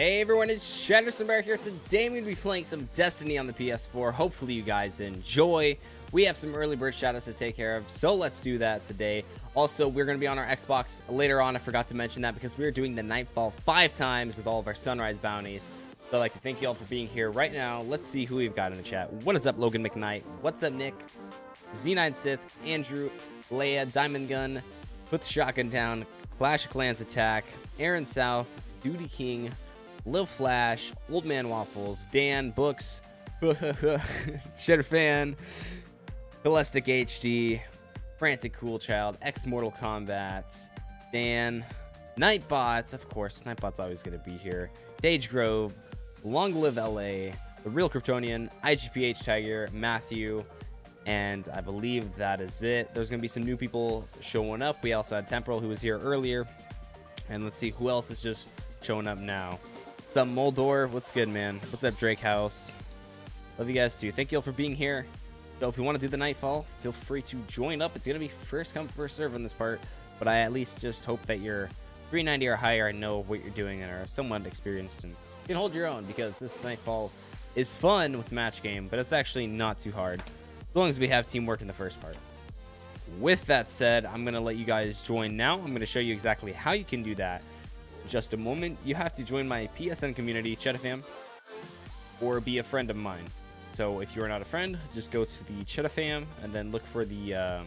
Hey everyone, it's Shatterson Bear here. Today I'm going to be playing some Destiny on the PS4. Hopefully you guys enjoy. We have some early bird shadows to take care of, so let's do that today. Also, we're going to be on our Xbox later on. I forgot to mention that because we're doing the Nightfall 5 times with all of our Sunrise bounties. So I'd like to thank you all for being here right now. Let's see who we've got in the chat. What is up, Logan McKnight? What's up, Nick? Z9 Sith, Andrew, Leia, Diamond Gun, Put the Shotgun Down, Clash of Clans Attack, Aaron South, Duty King, Lil Flash, Old Man Waffles, Dan, Books, Shedder Fan, Holistic HD, Frantic Cool Child, X Mortal Kombat, Dan, Nightbot, of course, Nightbot's always going to be here, Dage Grove, Long Live LA, The Real Kryptonian, IGPH Tiger, Matthew, and I believe that is it. There's going to be some new people showing up. We also had Temporal, who was here earlier, and let's see who else is just showing up now. What's up, Moldor? What's good, man? What's up, Drake House? Love you guys too. Thank you all for being here. So if you want to do the Nightfall, feel free to join up. It's going to be first come, first serve on this part, but I at least just hope that you're 390 or higher and know what you're doing and are somewhat experienced and can hold your own, because this Nightfall is fun with match game, but it's actually not too hard as long as we have teamwork in the first part. With that said, I'm going to let you guys join now. I'm going to show you exactly how you can do that. Just a moment. You have to join my PSN community, Cheddafam, or be a friend of mine. So if you are not a friend, just go to the Cheddafam and then look for the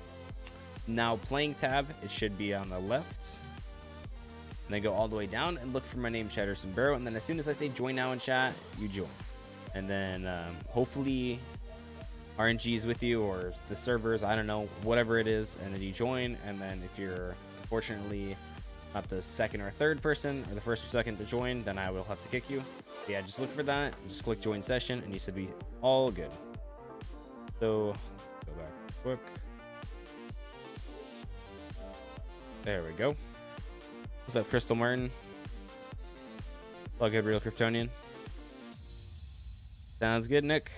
Now Playing tab. It should be on the left. And then go all the way down and look for my name, Shatterson Barrow. And then as soon as I say join now in chat, you join. And then hopefully RNG is with you, or the servers, I don't know, whatever it is. And then you join. And then if you're unfortunately not the second or third person, or the first or second to join, then I will have to kick you. But yeah, just look for that, just click join session, and you should be all good. So go back quick. There we go. What's up, Crystal Martin? All good, Real Kryptonian. Sounds good, Nick.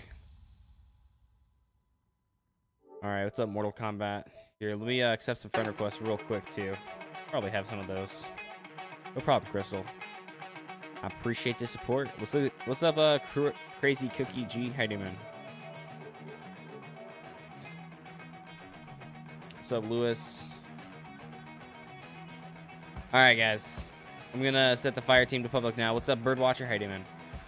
All right, what's up, Mortal Kombat? Here, let me accept some friend requests real quick too. Probably have some of those. No problem, Crystal. I appreciate the support. What's up, Crazy Cookie G? How you doing, man? What's up, Lewis? All right, guys. I'm gonna set the fire team to public now. What's up, Birdwatcher? How you doing, man?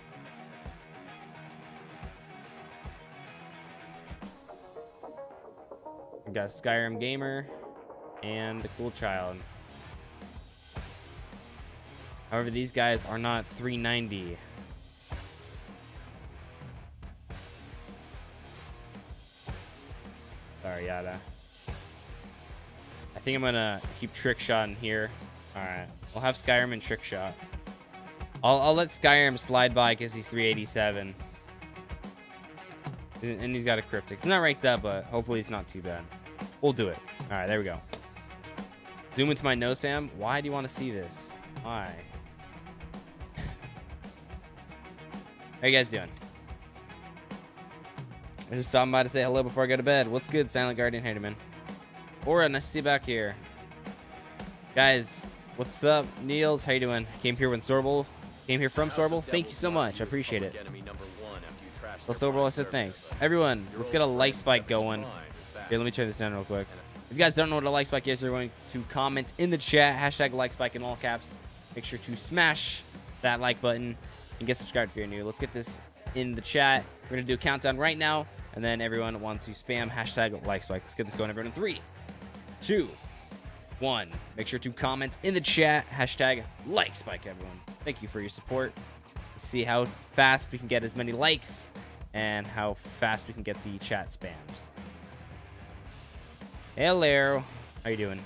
We got Skyrim Gamer and the Cool Child. However, these guys are not 390. Sorry, Yada. I think I'm gonna keep Trickshot in here. Alright. We'll have Skyrim and Trickshot. I'll let Skyrim slide by because he's 387. And he's got a Cryptic. It's not ranked up, but hopefully it's not too bad. We'll do it. Alright, there we go. Zoom into my nose, fam. Why do you want to see this? Why? How you guys doing? I just stopping by to say hello before I go to bed. What's good, Silent Guardian? Hey, man. Aura, nice to see you back here. Guys, what's up? Niels, how you doing? Came here when Sorble. Came here from Sorble. Thank you so much. I appreciate it. Well, Sorble, I said thanks. Everyone, let's get a like spike going. Here, let me turn this down real quick. If you guys don't know what a like spike is, you're going to comment in the chat. Hashtag like spike in all caps. Make sure to smash that like button and get subscribed if you're new. Let's get this in the chat. We're going to do a countdown right now. And then everyone wants to spam hashtag like spike. Let's get this going, everyone. In 3, 2, 1. Make sure to comment in the chat. Hashtag like spike, everyone. Thank you for your support. Let's see how fast we can get as many likes and how fast we can get the chat spammed. Hello. How you doing?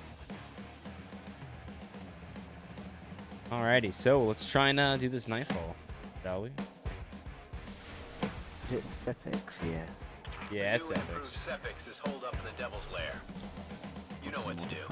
Alrighty, so let's try and do this Nightfall, shall we? Is it Sepix? Yeah. Yeah, it's Sepix. Sepix is holed up in the Devil's Lair. You know what to do.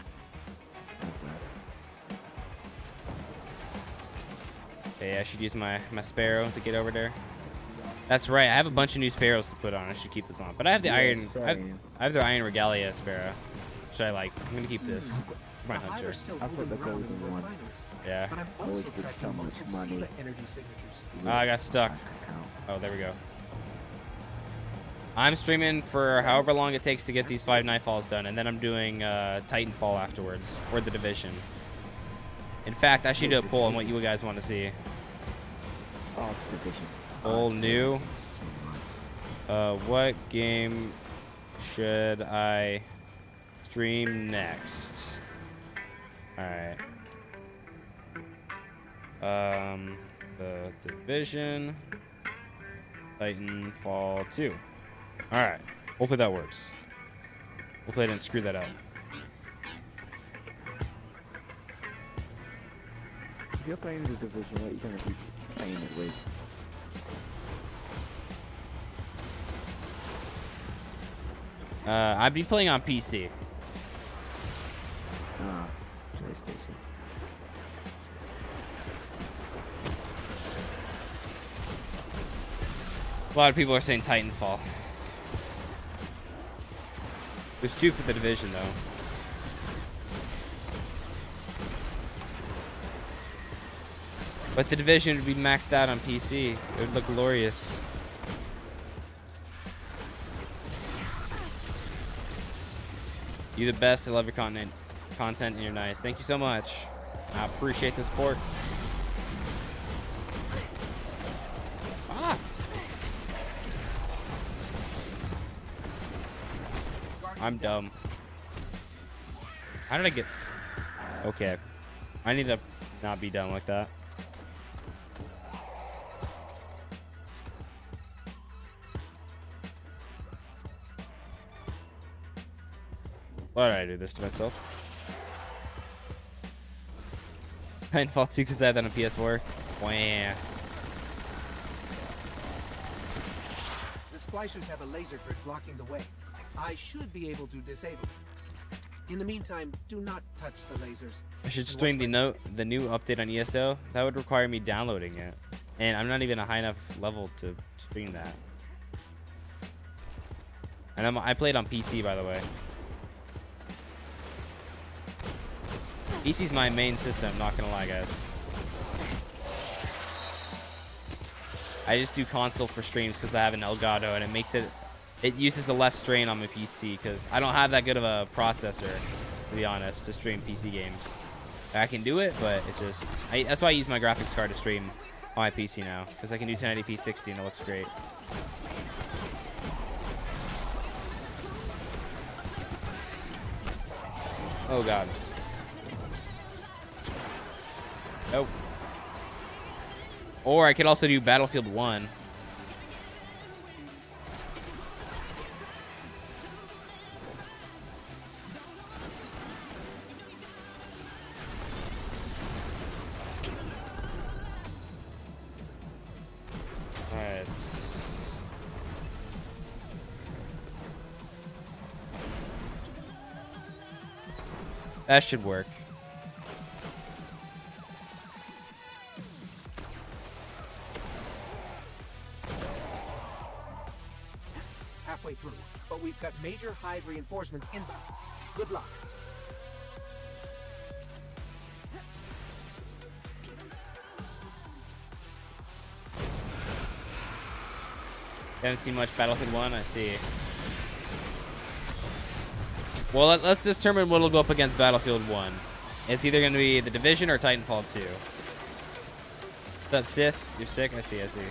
Okay, I should use my Sparrow to get over there. That's right. I have a bunch of new Sparrows to put on. I should keep this on. But I have the Iron. I have the Iron Regalia Sparrow, which I like. I'm gonna keep this. My Hunter. I put the golden one. Yeah. But I'm Always also with so tracking much multiple money. SILA energy signatures. I got stuck. Oh, there we go. I'm streaming for however long it takes to get these 5 Nightfalls done, and then I'm doing Titanfall afterwards, or The Division. In fact, I should do a poll on what you guys want to see. Oh, Division. Old, new. What game should I stream next? Alright. The Division. Titanfall 2. Alright. Hopefully that works. Hopefully I didn't screw that up. If you're playing the Division, what are you going to be playing it with? I'd be playing on PC. Ah, PlayStation. A lot of people are saying Titanfall. There's 2 for the Division, though. But the Division would be maxed out on PC. It would look glorious. You the best. I love your content, and you're nice. Thank you so much. I appreciate the support. Ah. I'm dumb. How did I get... Okay. I need to not be dumb like that. Why did I do this to myself? Titanfall 2 because I had that on PS4. Wah. The splicers have a laser grid blocking the way. I should be able to disable it. In the meantime, do not touch the lasers. I should stream the new update on ESO. That would require me downloading it, and I'm not even a high enough level to stream that. And I played on PC, by the way. PC's my main system, not gonna lie, guys. I just do console for streams because I have an Elgato, and it uses a less strain on my PC because I don't have that good of a processor, to be honest, to stream PC games. I can do it, but it just... that's why I use my graphics card to stream on my PC now, because I can do 1080p 60 and it looks great. Oh god. Nope. Or I could also do Battlefield 1. Alright. That should work. Halfway through, but we've got major hive reinforcements inbound. Good luck. Haven't seen much Battlefield 1, I see. Well, let's determine what'll go up against Battlefield 1. It's either going to be The Division or Titanfall 2. What's up, Sith? You're sick? I see, I see.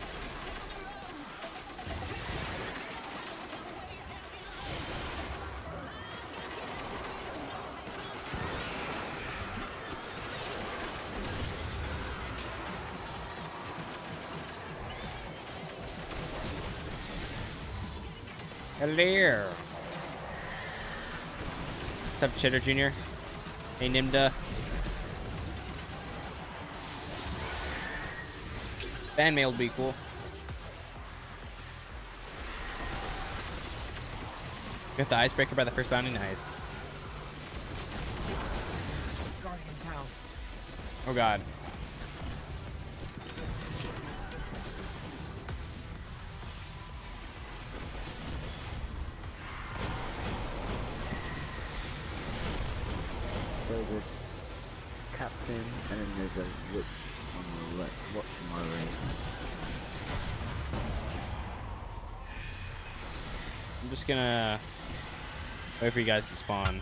Hello. What's up, Cheddar Jr.? Hey, Nimda. Fan mail would be cool. Got the icebreaker by the first bounty. Nice. Guardian down. Oh god. So this Captain thing, and then there's a witch on the left. What's my way? I'm just gonna wait for you guys to spawn.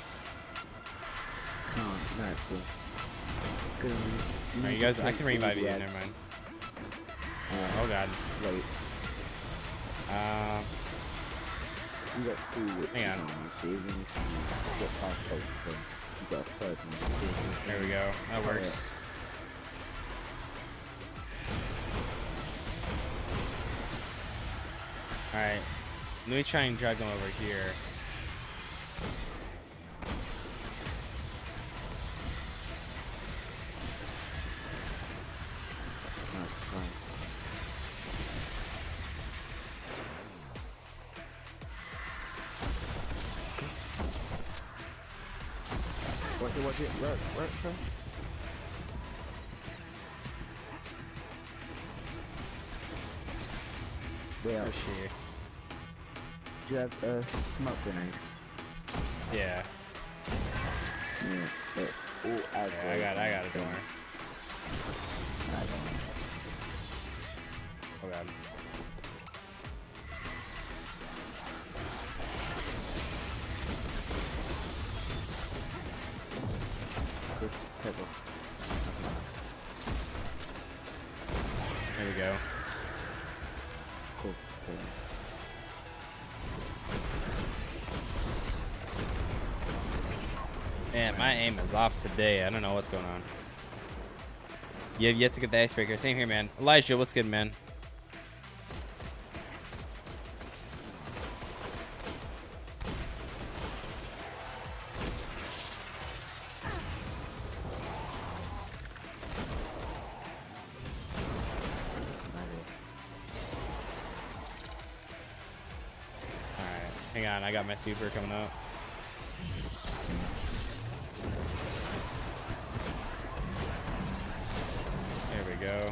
Oh, that's cool. Alright, you guys, I can revive you. Never mind. Oh god. Wait. You got 2 witches Hang on. you, so even if you get past both of them, you got a third one. There we go. That works. Alright. Let me try and drag them over here. That's fine. Watch it, right, sir? Where Where's she? do you have a smoke grenade? Yeah. Yeah, but all Yeah, I got it, don't worry. I don't know. Oh god. Good pebble. There we go. Cool. Man, my aim is off today. I don't know what's going on. You have yet to get the icebreaker. Same here, man. Elijah, what's good, man? Alright, hang on. I got my super coming up. There we go.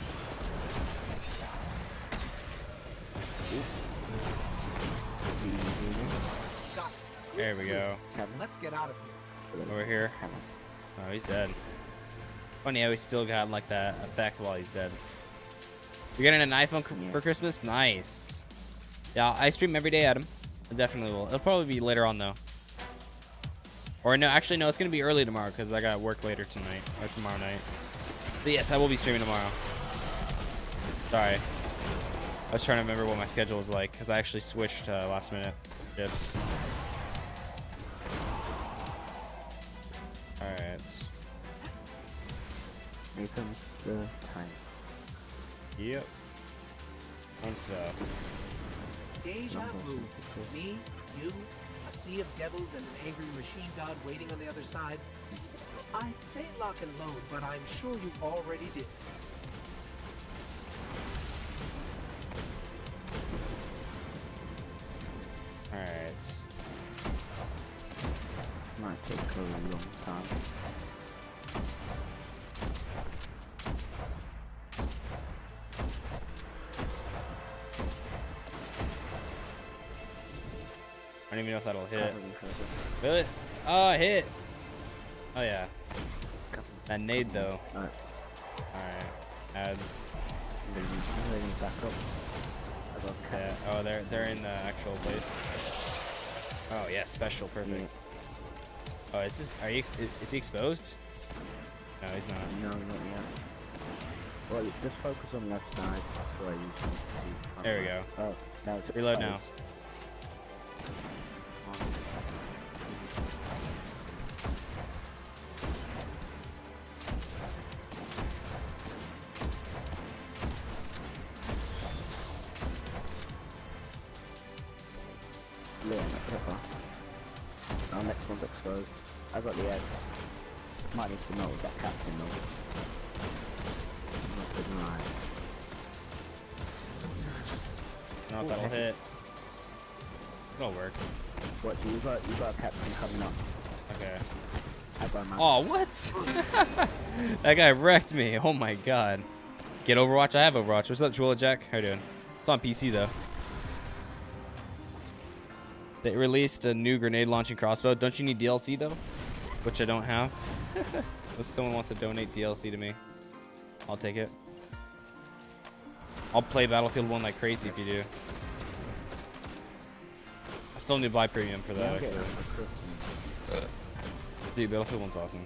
Got it. There we go. Let's get out of here. Over here. Oh, he's dead. Funny how he still got like that effect while he's dead. You're getting an iPhone for Christmas? Nice. Yeah, I stream every day, Adam. I definitely will. It'll probably be later on though. Or no, actually no, it's gonna be early tomorrow because I got work later tonight or tomorrow night. But yes, I will be streaming tomorrow. Sorry. I was trying to remember what my schedule was like because I actually switched last minute shifts. Alright. Here comes the time. Yep. What's up? Deja vu. Me, you, a sea of devils, and an angry machine god waiting on the other side. I'd say lock and load, but I'm sure you already did. Alright. Might take a long time. I don't even know if that'll hit. Probably further. Really? Oh, it hit. Oh, yeah. That nade, though. Alright. Alright. Ads. I'm ready to back up. I got Yeah. cat. Oh, they're in the actual place. Oh, yeah. Special. Perfect. Yeah. Oh, is this... Are you... Is he exposed? No, he's not. No, not yet. Well, just focus on left side. That's where you can see. There we go. Oh, now it's Reload exposed. now. Yeah, not pepper. Our next one's exposed. I got the egg. Might need to know with that captain though. Not good line. I don't know if that'll hit. It'll work. What? You got a captain coming up. Okay. I got my. Oh, what? That guy wrecked me. Oh, my God. Get Overwatch? I have Overwatch. What's up, Jewel Jack? How you doing? It's on PC, though. They released a new grenade launching crossbow. Don't you need DLC, though? Which I don't have. Unless someone wants to donate DLC to me, I'll take it. I'll play Battlefield 1 like crazy if you do. I still need to buy premium for that. Yeah, Actually. Dude, Battlefield 1's awesome.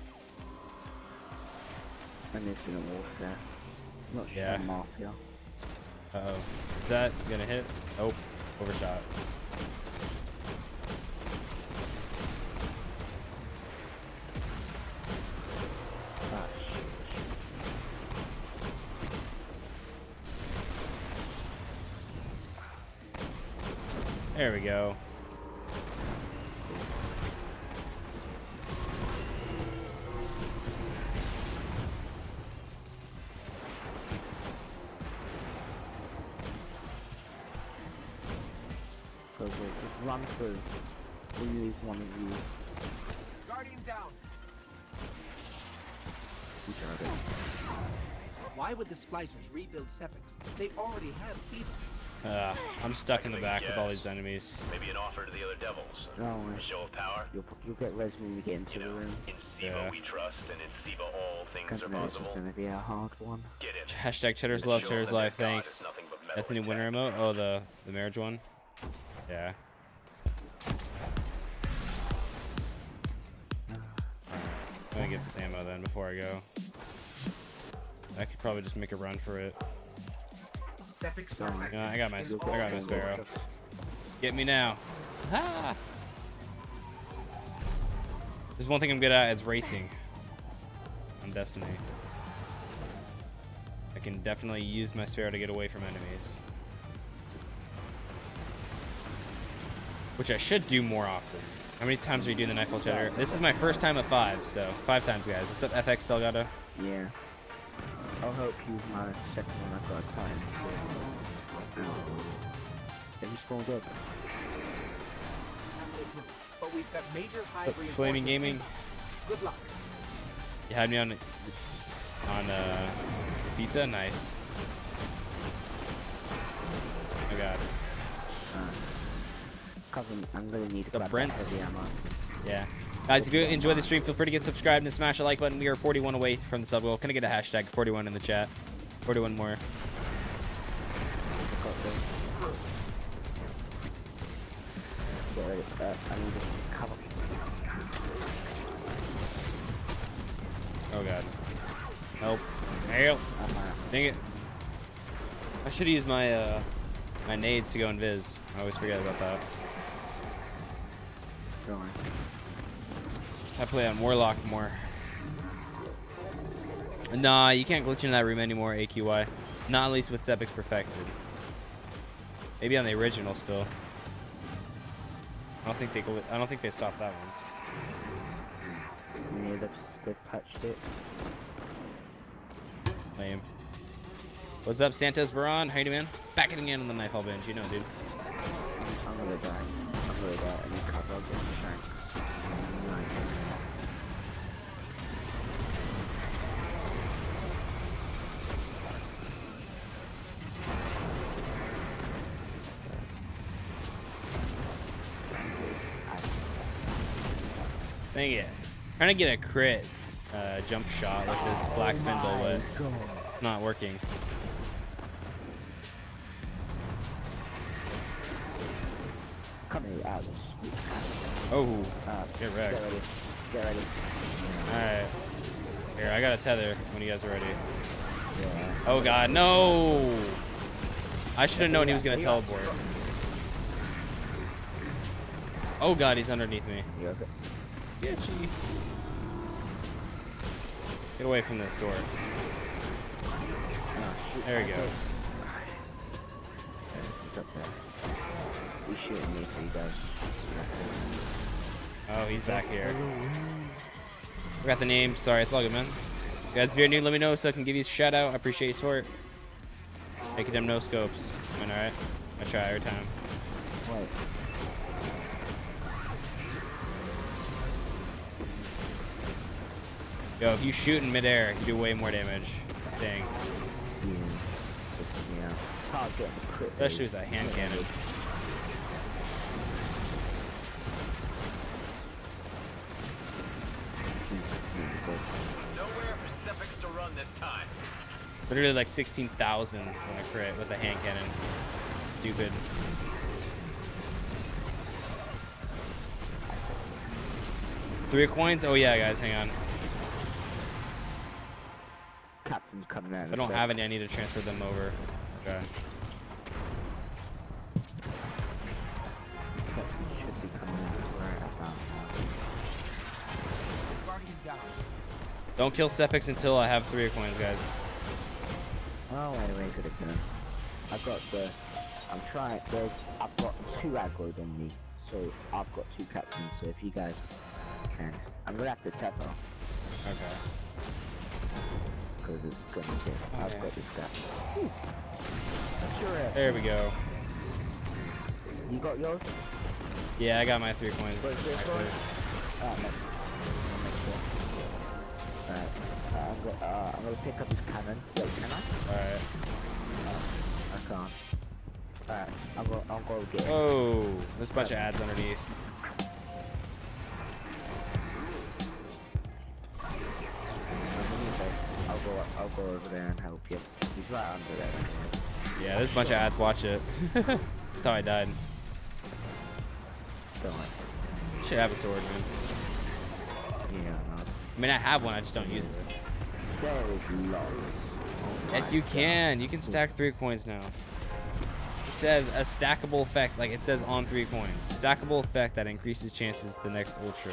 and Infinite Warfare. Not sure Yeah. Mafia. Uh-oh. Is that gonna hit? Oh, overshot. Ah, shit. There we go. So just run through. We need one of you. Guardian down. You tried it. Why would the splicers rebuild Sepix? They already have Siva. I'm stuck in the back with all these enemies. Maybe an offer to the other devils. No, A show of power. you'll get res when you get into You the know, room. in Siva Yeah. we trust, and in Siva all things Because are this is possible. gonna be a hard one. Get in. Hashtag Cheddar's And love, show Cheddar's them their life, god thanks. is nothing but metal That's the new and winter tech. remote? Oh, the marriage one? Yeah. I'm gonna get this ammo then before I go. I could probably just make a run for it. Sepix Sorry. Prime You know, I got my is Sparrow. Get me now. Ah! There's one thing I'm good at, it's racing. On Destiny. I can definitely use my Sparrow to get away from enemies. Which I should do more often. How many times are you doing the Nightfall Cheddar? This is my first time at 5, so 5 times, guys. What's up, FX Delgado? Yeah. I'll help you with my second one. I've got time. Have you spawned up? But we've got major high But Flaming Gaming, Good luck. you had me on pizza? Nice. Oh god. I'm gonna need to The grab Brents. that heavy ammo. Yeah. Guys, if you enjoy the stream, feel free to get subscribed and smash the like button. We are 41 away from the sub goal. Can I get a hashtag 41 in the chat? 41 more. I've got this. Get ready for that. I need to cover. Oh god. Help. Help. I'm Dang it. I should use my my nades to go invis. I always forget about that. going. So I play on Warlock more. Nah, you can't glitch into that room anymore, AQY. Not at least with Sepix Perfected. Maybe on the original still. I don't think they stopped that one. Yeah, they've patched it. Lame. What's up, Santos Baron? How you doing, man? Back in again on the Nightfall bench, you know, dude. I'm gonna die. I'm gonna die. I need cover. I'll get the shanks. Nice. Dang it. Trying to get a crit jump shot with this black spindle, but it's not working. Come here, out. Oh, Get get wrecked. ready. Get ready. Alright. Here, I got a tether when you guys are ready. Yeah. Oh god, no! I should have known he was gonna teleport. Oh god, he's underneath me. You okay? Getchy. Get away from this door. Oh, shoot. There he goes. He's up there. He's shooting me, so he does. Oh, he's back here. Forgot the name. Sorry, it's all good, man. Guys, if you're new, let me know so I can give you a shout out. I appreciate your support. Make them no scopes. Man, alright? I try every time. Wait. Yo, if you shoot in midair, you do way more damage. Dang. Yeah. Can't get the crit. Especially with that hand cannon. this time. Literally like 16,000 when I crit with a hand cannon. Stupid. Three coins? Oh yeah, guys, hang on. Captain's coming out. If I don't have any, I need to transfer them over. Okay. Captain should be coming out right about Guardian down. Don't kill Sepix until I have 3 coins, guys. now. Oh, wait a minute. I've got the. I'm trying. I've got 2 aggroed on me, so I've got 2 captains. So if you guys can, I'm gonna have to tap off Okay. because it's gonna get. I've Okay. got this guy. That's your ass. There we go. You got yours? Yeah, I got my 3 coins. Where's your Actually. coin? Alright, make sure. Alright, I'm gonna pick up this cannon. Wait, can I? Alright. I can't. Alright, I'll go get it. Oh, there's a bunch of ads underneath. I'll go over there and help you. He's right under there. Yeah, there's a bunch of ads. Watch it. That's how I died. Don't worry. Should have a sword, man. Yeah, no. I mean, I have one. I just don't use it. There is lots. Yes, you can. You can stack 3 coins now. It says a stackable effect, like it says on 3 coins. Stackable effect that increases chances the next ultra.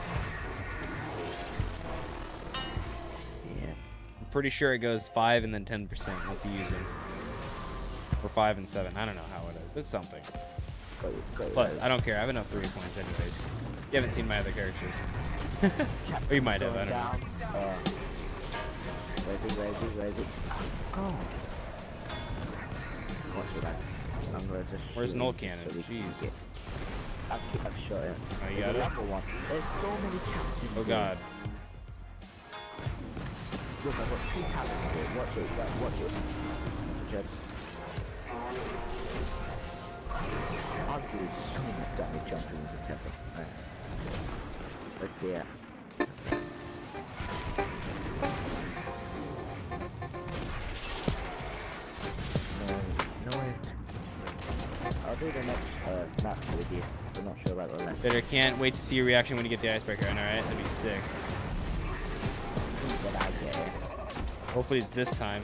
Yeah. I'm pretty sure it goes 5 and then 10% once you use them. Or 5 and 7. I don't know how it is. It's something. Go Plus, I don't care. I have enough 3 coins anyways. You haven't seen my other characters. Or you might have. I don't know. Where's it? Oh. What should I? I'm gonna just Where's shoot Null him Cannon? so we can Jeez. get- I've shot it. Oh, you There's got it? another one. There's so many captains. Oh god. Look, I've got 2 captains here. Watch it, guys. Watch it. Just. I'll do so much damage jumping with the temper. Right. Let's see it. No, I'll do the next map with you. I'm not sure about the left. Bitter, can't wait to see your reaction when you get the icebreaker. I know, right? That'd be sick. But I get it. Hopefully it's this time.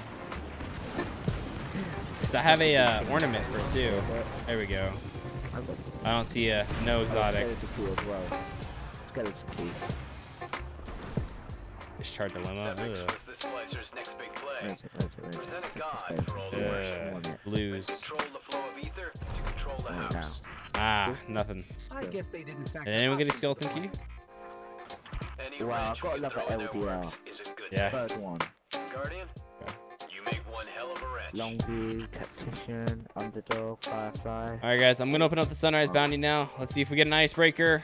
I have a ornament for it too. There we go. I've got I don't see a no exotic. skeleton key as well. Skeleton key. Discharge dilemma. Sepix Ugh. was the Splicer's next big play. Where's it? Present a god for all the worship. Blues. Control the flow of ether to control the Oh, house. Ah, nothing. I guess they didn't factor. Did anyone get a costumes skeleton into key? Any Wow, range I've got we another throw in their LDR. works is a good Yeah. Third one. thing. Guardian, you make one hell of a wrench. Longview, Tactician, Underdog, Firefly. All right, guys. I'm gonna open up the Sunrise Bounty now. Let's see if we get an icebreaker.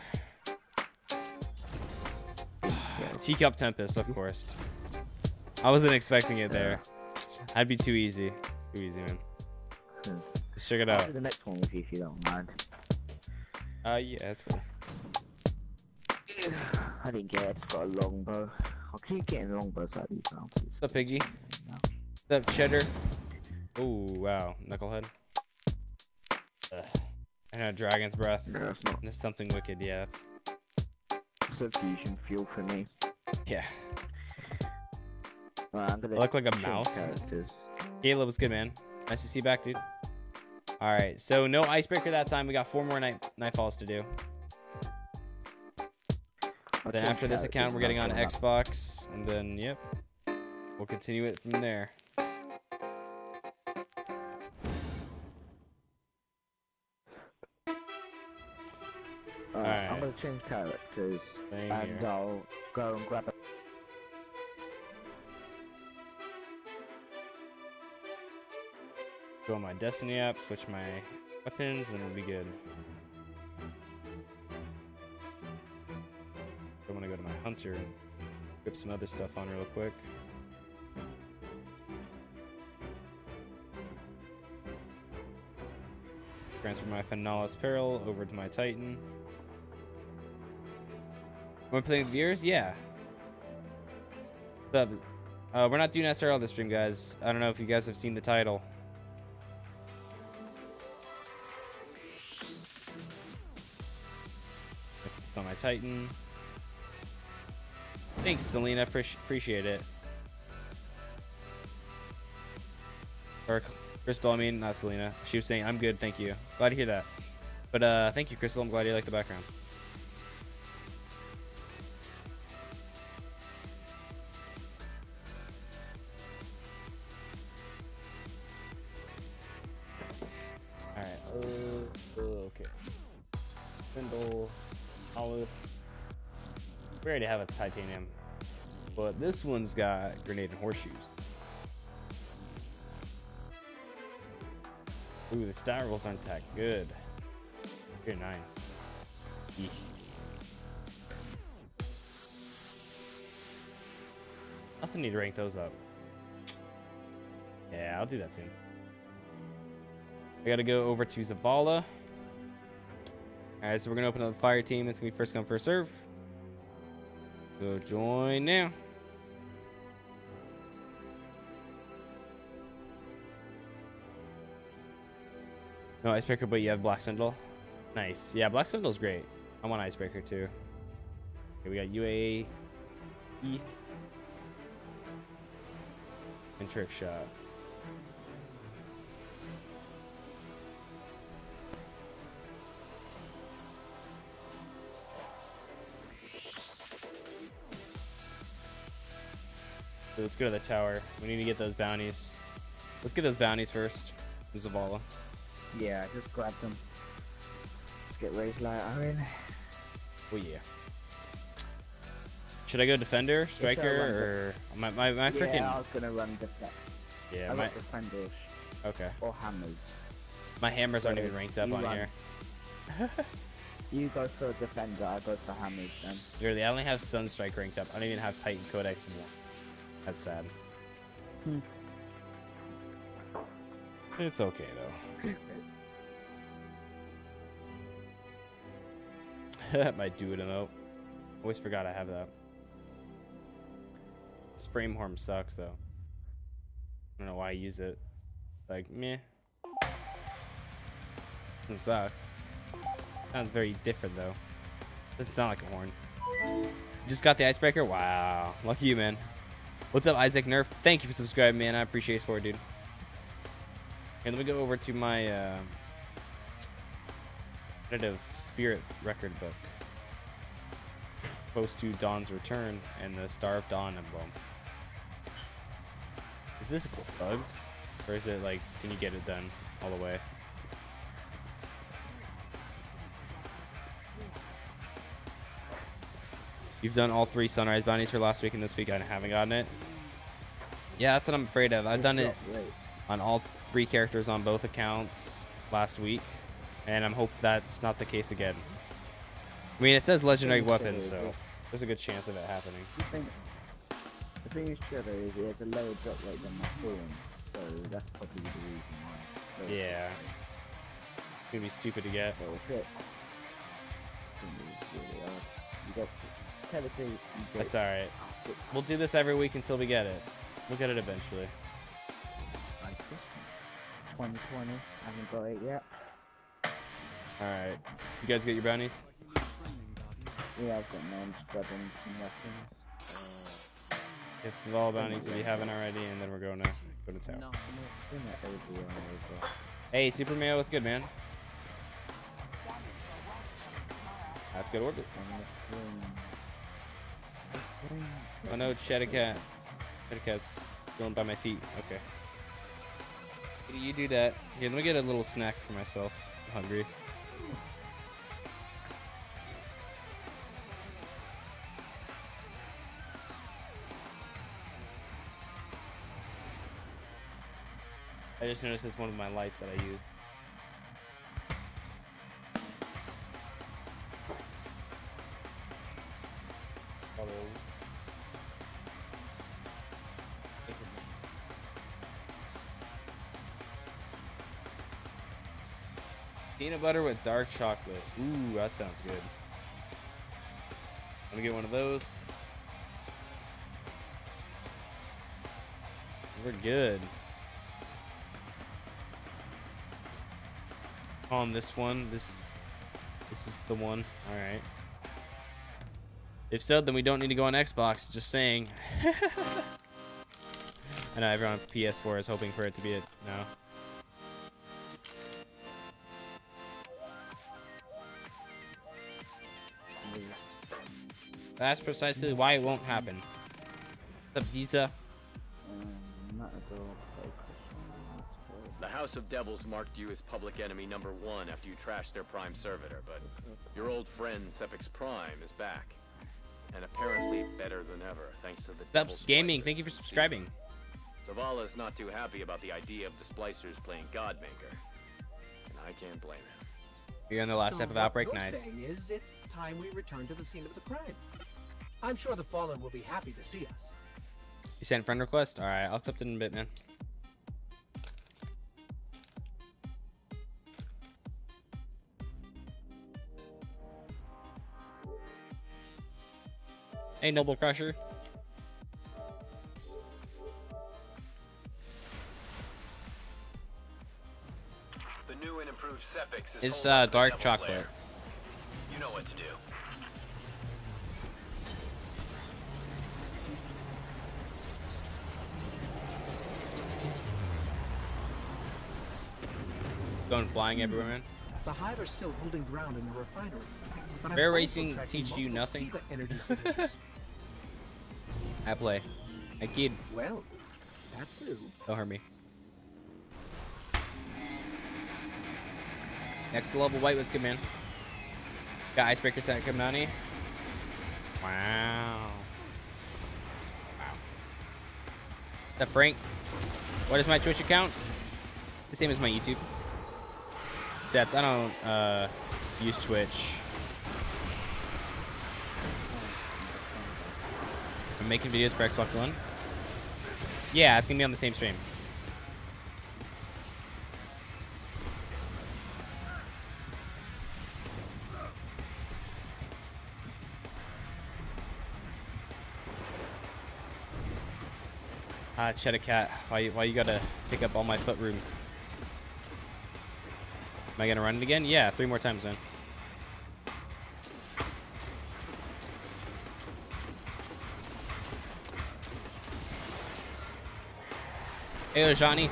Teacup Tempest, of course. I wasn't expecting it there. That'd be too easy. Too easy, man. Let's check it I'll out. do the next one with you if you don't mind. Yeah, that's cool. I didn't get it, it's got a longbow. I'll keep getting longbows like these bounties. What's up, Piggy? What's up, Cheddar? Oh, wow. Knucklehead. Ugh. I know, Dragon's Breath. No, it's not. That's something wicked. Yeah, that's... It's a fusion fuel for me. Yeah. I'm gonna I look like a change mouse. characters. Caleb, what's good, man? Nice to see you back, dude. All right, so no icebreaker that time. We got 4 more nightfalls to do. I'll Then change after this characters account, we're and getting I'll on go up. Xbox, and then yep, we'll continue it from there. I'm gonna Alright. change characters Same and here. I'll go and grab a Go on my Destiny app, switch my weapons, and then we'll be good. I'm gonna go to my hunter and grip some other stuff on real quick. Transfer my Finalis Peril over to my Titan. Am I playing with viewers? Yeah. What's up? We're not doing SRL this stream, guys. I don't know if you guys have seen the title. It's on my Titan. Thanks, Selena. Appreciate it. Or Crystal, I mean, not Selena. She was saying, I'm good, thank you. Glad to hear that. But thank you, Crystal. I'm glad you like the background. Alright, okay. Spindle, Hollis. We already have a titanium. But this one's got grenade and horseshoes. Ooh, the stat rolls aren't that good. Here, 9. Eesh. I also need to rank those up. Yeah, I'll do that soon. I gotta go over to Zavala. Alright, so we're gonna open up the fire team. It's gonna be first come, first serve. Go join now. No icebreaker, but you have black spindle. Nice. Yeah, black spindle's great. I want icebreaker too. Okay, we got UAE and trick shot. So let's go to the tower. We need to get those bounties. Let's get those bounties first. Zavala. Yeah, just grab them. Let's get raised light iron. Oh yeah. Should I go defender, striker, or my freaking? Yeah, I was gonna run defense. Yeah, I my got defenders okay. or hammers. My hammers aren't even ranked up on here. You go for defender, I go for hammers then. Literally, I only have Sunstrike ranked up. I don't even have Titan Codex 1. That's sad. It's okay though. My dude emote. Always forgot I have that. This frame horn sucks though. I don't know why I use it. Like meh. Doesn't suck. Sounds very different though. Doesn't sound like a horn. Just got the icebreaker? Wow. Lucky you, man. What's up, Isaac Nerf? Thank you for subscribing, man. I appreciate your support, dude. Okay, let me go over to my competitive spirit record book. Post to Dawn's Return and the Star of Dawn emblem. Is this bugged? Or is it like, can you get it done all the way? You've done all 3 sunrise bounties for last week and this week. I haven't gotten it. Yeah, that's what I'm afraid of. I've done it on all 3 characters on both accounts last week, and I'm hoping that's not the case again. I mean, it says legendary weapons, so there's a good chance of it happening. The thing is, Trevor, is he has a lower drop rate than my form, so that's probably the reason why. So Yeah. It's gonna be stupid to get. That's alright. We'll do this every week until we get it. We'll get it eventually. 2020, haven't got it yet. Alright. You guys get your bounties? Yeah, I've got non-spreading and weapons. Get some all bounties if you haven't already, and then we're going to go to town. Hey, Super Mayo, what's good, man? That's good order. Oh no, it's Shadowcat. Shadowcat's going by my feet. Okay. You do that. Here, let me get a little snack for myself. I'm hungry. I just noticed it's one of my lights that I use. Hello. Peanut butter with dark chocolate. Ooh, that sounds good. I'm gonna get one of those. We're good. On this one, this is the one. All right. If so, then we don't need to go on Xbox. Just saying. I know everyone on PS4 is hoping for it to be it now. That's precisely why it won't happen. The visa. The House of Devils marked you as public enemy #1 after you trashed their Prime servitor, but your old friend Sepix Prime is back. And apparently better than ever, thanks to the Devils Gaming, Splicers. thank you for subscribing. Zavala's not too happy about the idea of the Splicers playing Godmaker. And I can't blame him. You're on the last step of Outbreak, What you're nice. saying is it's time we return to the scene of the crime. I'm sure the Fallen will be happy to see us. You sent friend request? Alright, I'll accept it in a bit, man. Hey, Noble Crusher. The new and improved Sepix is It's home of the dark Devil's chocolate. Lair. You know what to do. Going flying everywhere, man. The Hive are still holding ground in the refinery. But Bear I'm also racing tracking teach you multiple nothing? SIVA energy signatures. I play. I kid. Well, that's new. Don't hurt me. Next level white, what's good, man? Got Icebreaker set coming on here. Wow. Wow. What's up, Frank? What is my Twitch account? The same as my YouTube. Except I don't use Twitch. I'm making videos for Xbox One. Yeah, it's gonna be on the same stream. Cheddar Cat, why you gotta take up all my foot room? Am I gonna run it again? Yeah, 3 more times, man. Hey, Johnny.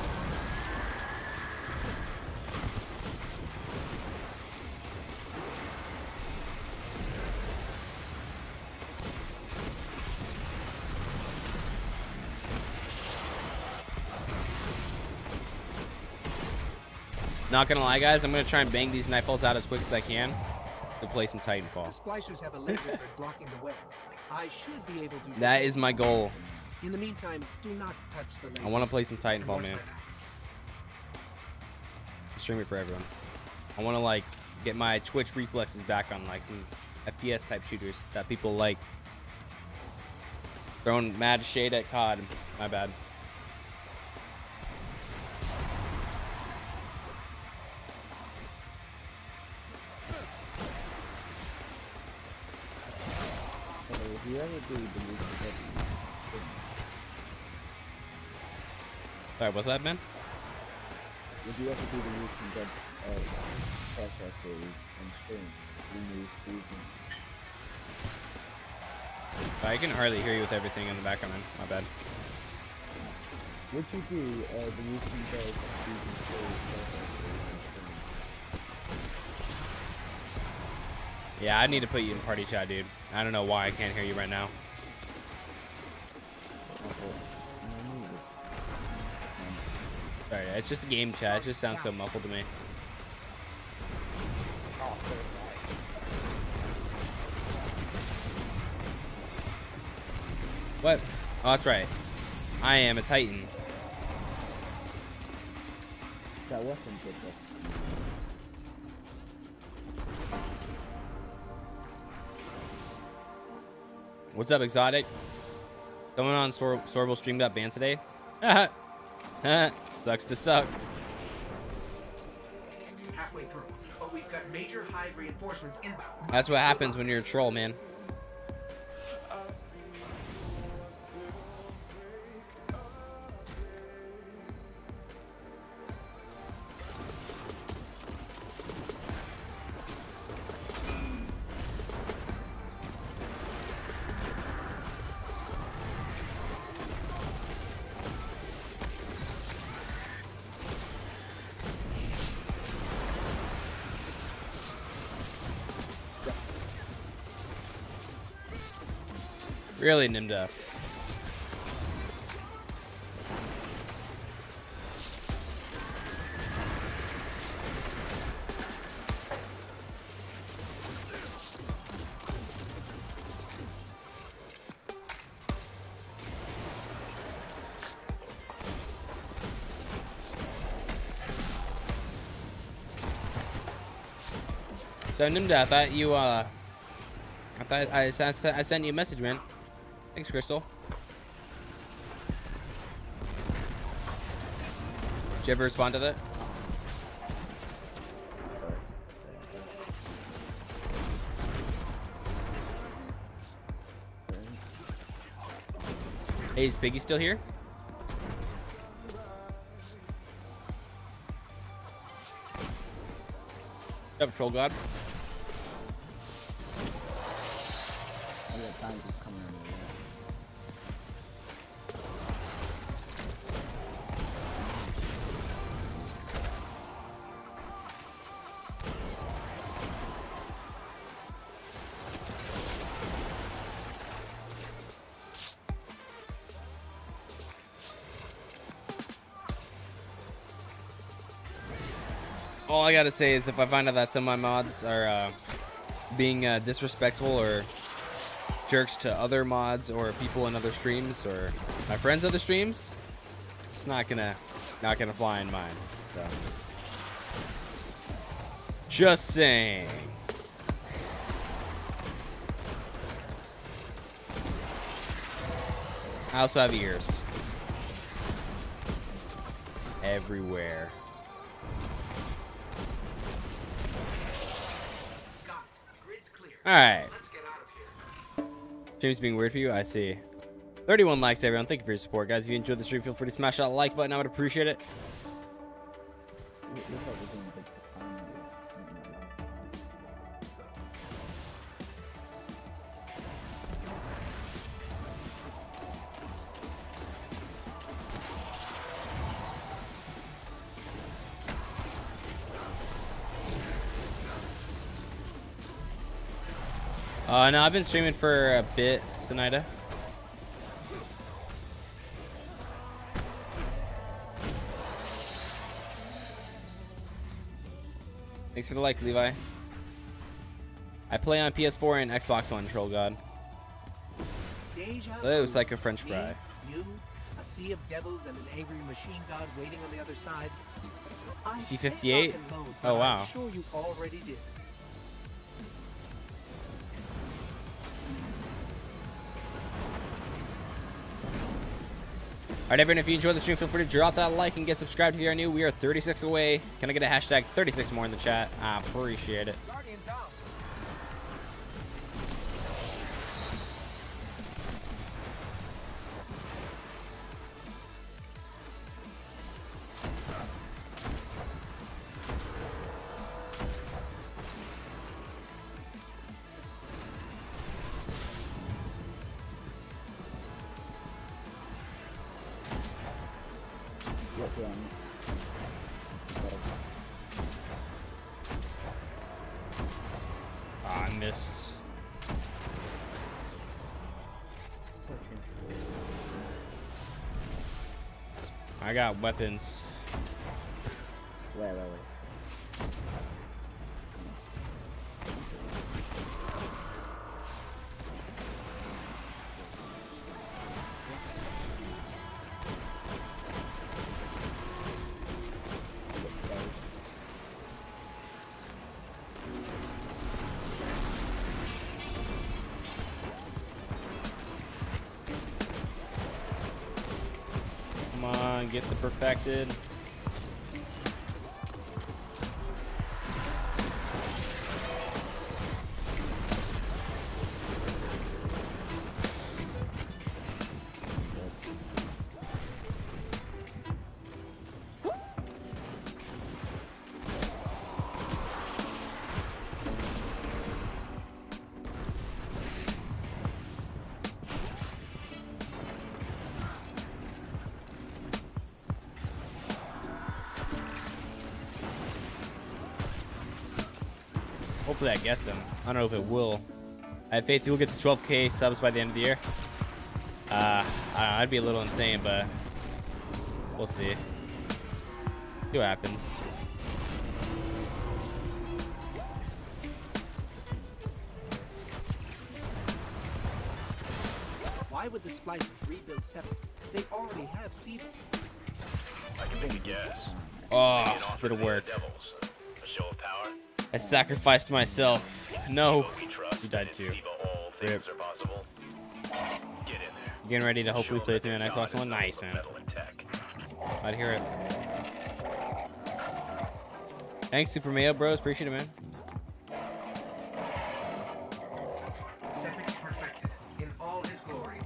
Not gonna lie, guys, I'm gonna try and bang these Nightfalls out as quick as I can to play some The Titanfall. Splicers have a laser grid blocking the way. I should be able to. That is my goal. In the meantime, do not touch the laser. I want to play some Titanfall, man. Stream it for everyone. I want to like get my Twitch reflexes back on like some FPS type shooters that people like. Throwing mad shade at COD. My bad. If you ever do the Luke Sorry, what's that, man? if you ever do the Luke and Dead Pressure series on stream, remove movement. I can hardly hear you with everything in the background, man. My bad. Would you do the Luke and Dead season 4 Pressure series on stream? Yeah, I need to put you in party chat, dude. I don't know why I can't hear you right now. Sorry, it's just a game chat. It just sounds so muffled to me. What? Oh, that's right. I am a Titan. That weapon did this. What's up, Exotic? Someone on Storable stream got banned today? Sucks to suck. Halfway through, but we've got major Hive reinforcements inbound. That's what happens when you're a troll, man. Really, Nimda. So Nimda, I thought you I sent you a message, man. Thanks, Crystal. Did you ever respond to that? Hey, is Piggy still here? What's up, Troll God? All I gotta say is if I find out that some of my mods are being disrespectful or jerks to other mods or people in other streams or my friends' other streams, it's not gonna fly in mine. So. Just saying. I also have ears. Everywhere. Alright. Stream's being weird for you? I see. 31 likes, everyone. Thank you for your support, guys. If you enjoyed the stream, feel free to smash that like button. I would appreciate it. No, I've been streaming for a bit, Sonaida. Thanks for the like, Levi. I play on PS4 and Xbox One, Troll God. It was like a French fry. You, a sea of devils, and an angry machine god waiting on the other side. C58? Oh, wow. I'm sure you already did. Alright, everyone, if you enjoyed the stream, feel free to drop that like and get subscribed if you are new. We are 36 away. Can I get a hashtag 36 more in the chat? I appreciate it. I missed. I got weapons. Wait. Come on, get the perfected. Hopefully that gets him. I don't know if it will. I have faith he will get to 12K subs by the end of the year. I don't know, I'd be a little insane, but we'll see. See what happens. Why would the Splicers rebuild Sepix? They already have Seaver. I can think a guess. Oh, didn't work. Devils. A show of power. I sacrificed myself. No. Siva we trust, You died and in too. Siva all things Rip. are possible. Get in there. Getting ready to hopefully Show play them through an that Xbox God One. is Nice, not man. metal and tech. I'd hear it. Thanks, Super Mayo Bros. Appreciate it, man. Sepix perfected in all his glory.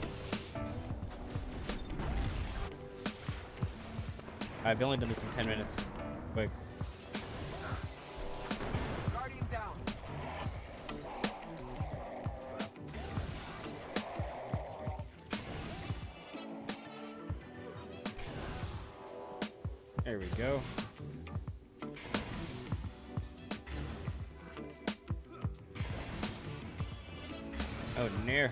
I've only done this in 10 minutes. Quick. Guardian down. There we go. Oh, near.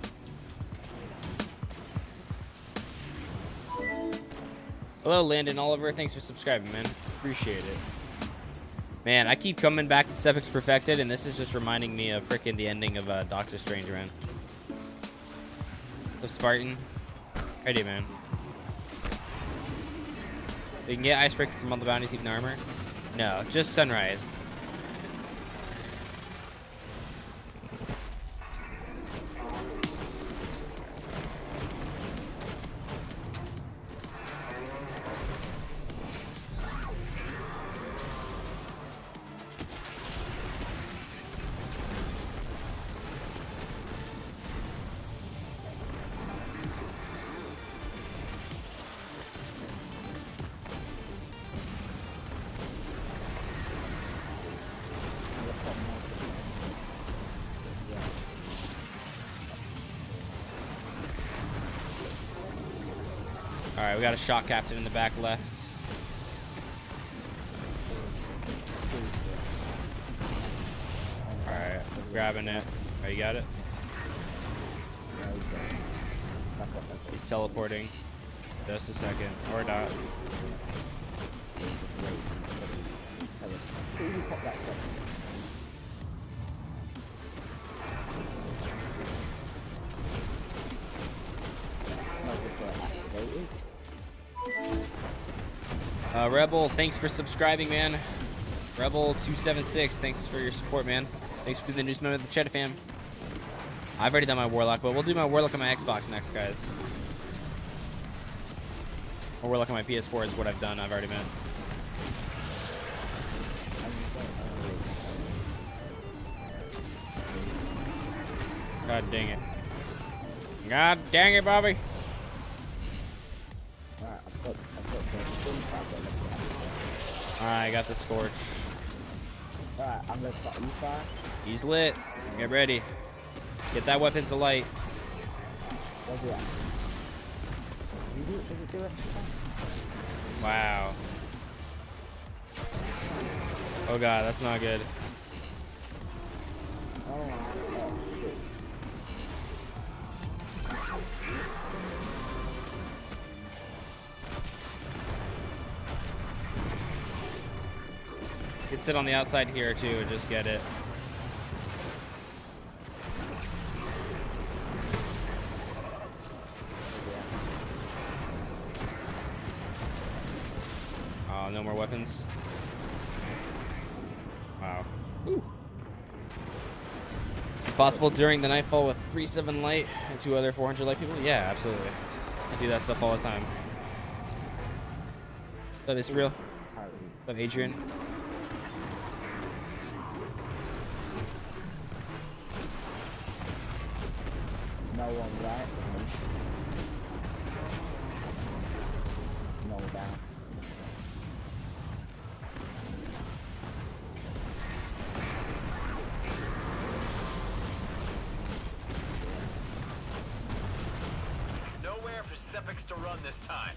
Hello, Landon Oliver. Thanks for subscribing, man. Appreciate it. Man, I keep coming back to Sepix Perfected, and this is just reminding me of frickin' the ending of Doctor Strange, man. Of Spartan. Ready, man. You can get Icebreaker from all the bounties, even armor. No, just Sunrise. Alright, we got a shot captain in the back left. Alright, grabbing it. Oh, you got it? He's teleporting. Just a second. Or not. Rebel, thanks for subscribing, man. Rebel276, thanks for your support, man. Thanks for being the news member of the Cheddar fam. I've already done my Warlock, but we'll do my Warlock on my Xbox next, guys. Or Warlock on my PS4 is what I've done. I've already been. God dang it. God dang it, Bobby. Alright, I got the Scorch. Alright, I'm gonna start you fire. He's lit. Get ready. Get that weapon to light. Where's he at? Does it do it? Wow. Oh god, that's not good. Oh, shit. You can sit on the outside here too and just get it. Oh, no more weapons. Wow. Ooh. Is it possible during the Nightfall with 3-7 light and 2 other 400 light people? Yeah, absolutely. I do that stuff all the time. That is real. What's up, Adrian? No one right. No down. Nowhere for Sepix to run this time.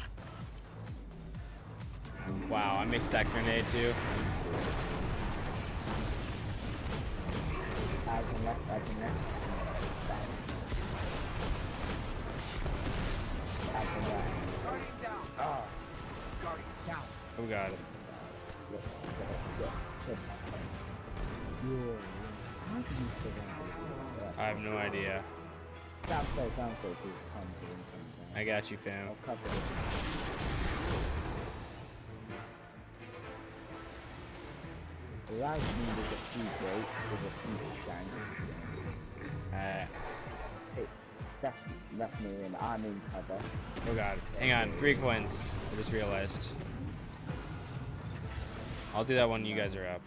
Wow, I missed that grenade too. I can left. Guardian down. Oh, Guardian down. Oh god. look, yeah. How did you still want to I have no idea. downstairs, please. Come I got you, fam. I'll cover it. Around me there's a few gates with a few shanks. Alright. That's me and I'm in cover. Oh god. Hang on. 3 coins. I just realized. I'll do that when you guys are up.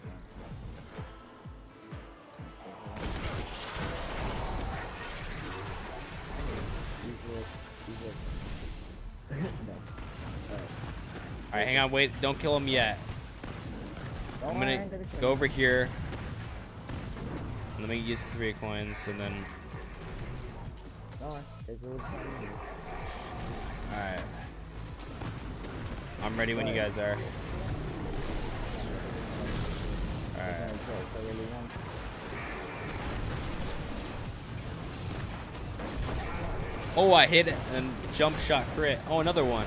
Alright, hang on. Wait. Don't kill him yet. I'm gonna go over here. Let me use 3 coins and then. Alright. I'm ready when you guys are. Alright. Oh, I hit it and jump shot crit. Oh, another one.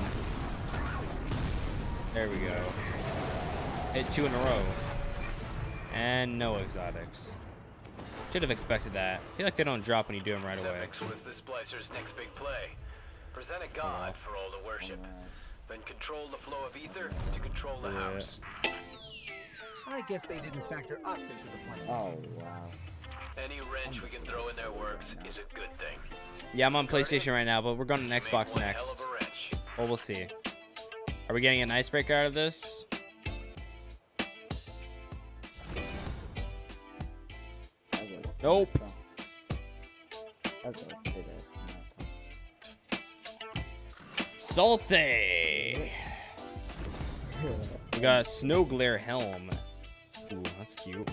There we go. Hit 2 in a row. And no exotics. Should have expected that. I feel like they don't drop when you do them right away. Sepix was the Splicer's next big play. Present a god for all to worship. Then control the flow of ether to control the house. I guess they didn't factor us into the plan. Oh, wow. Any wrench we can throw in their works is a good thing. Yeah, I'm on PlayStation right now, but we're going to Xbox Make one hell next. of a wrench. Well, we'll see. Are we getting an icebreaker out of this? Nope. Salty! We got a snow glare helm. Ooh, that's cute.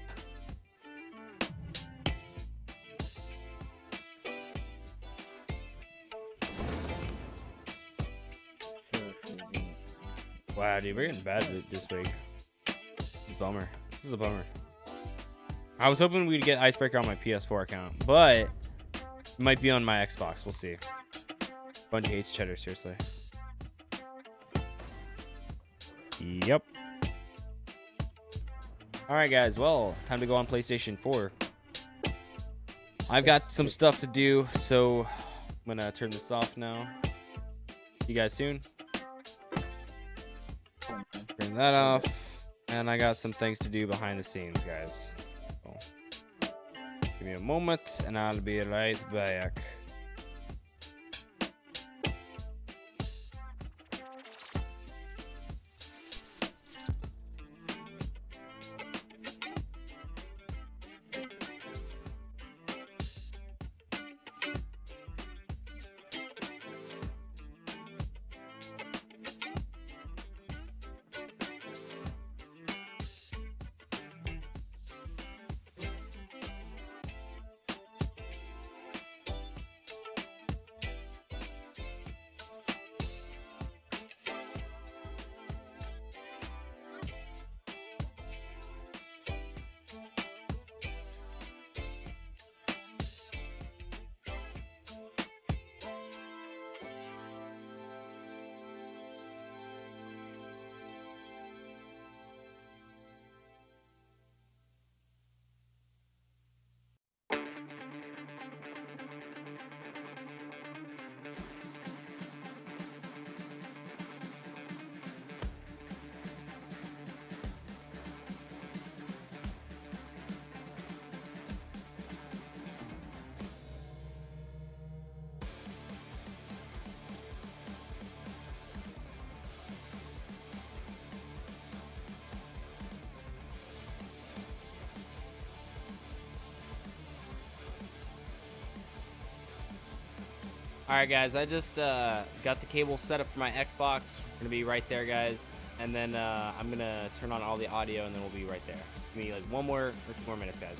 Wow, dude, we're getting bad this week. It's a bummer. This is a bummer. I was hoping we'd get Icebreaker on my PS4 account, but it might be on my Xbox. We'll see. Bungie hates cheddar, seriously. Yep. Alright, guys. Well, time to go on PlayStation 4. I've got some stuff to do, so I'm going to turn this off now. See you guys soon. Turn that off. And I got some things to do behind the scenes, guys. So, give me a moment, and I'll be right back. Alright guys, I just got the cable set up for my Xbox. Gonna be right there, guys. And then I'm gonna turn on all the audio and then we'll be right there. Just give me like 1 more or 2 more minutes, guys.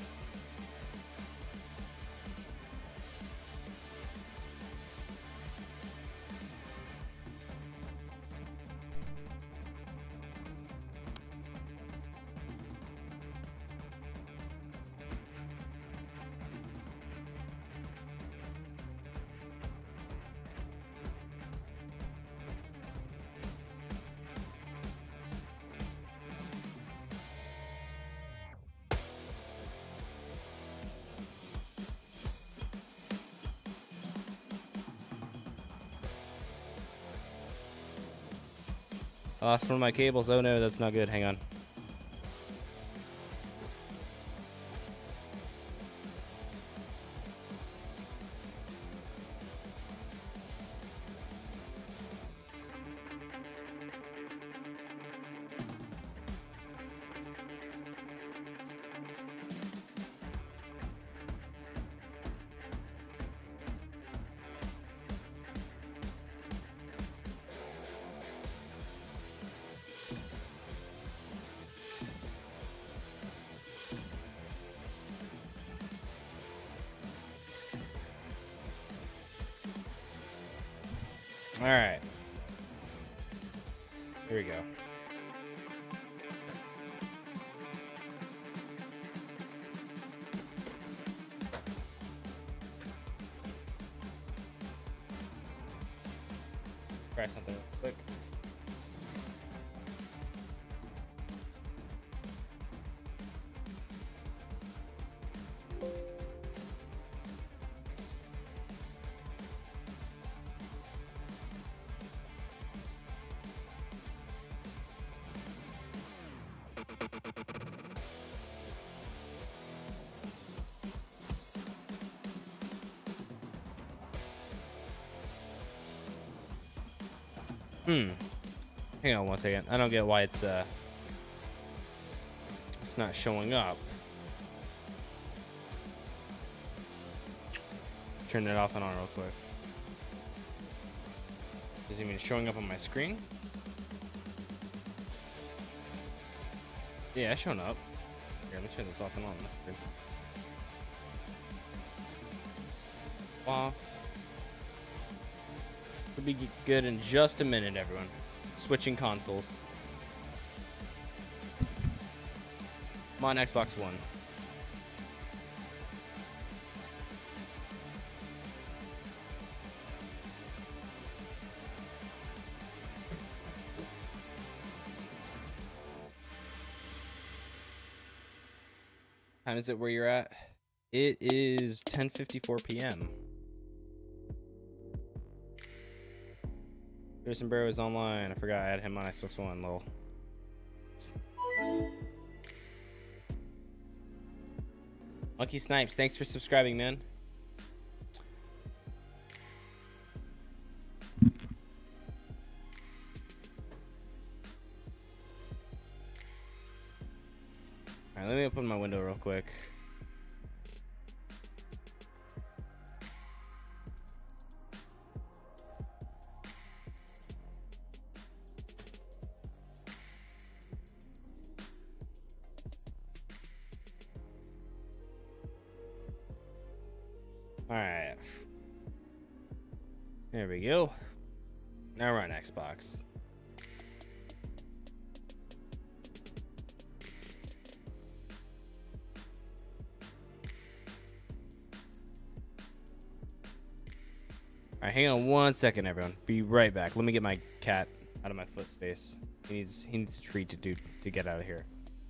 lost one of my cables. Oh no, that's not good. Hang on. All right. Here we go. Try something real quick. Hang on one second. I don't get why it's not showing up. Turn it off and on real quick. Is it even showing up on my screen? Yeah, it's showing up. Here, let me turn this off and on. That's good. Off. We'll be good in just a minute, everyone. Switching consoles. I'm on Xbox One. Time is it where you're at? It is 10:54 p.m. Jason Barrow is online. I forgot I had him on Xbox One, lol. Lucky Snipes, thanks for subscribing, man. Alright, let me open my window real quick. Alright. There we go. Now we're on Xbox. Alright, hang on one second, everyone. Be right back. Let me get my cat out of my foot space. He needs a treat to get out of here.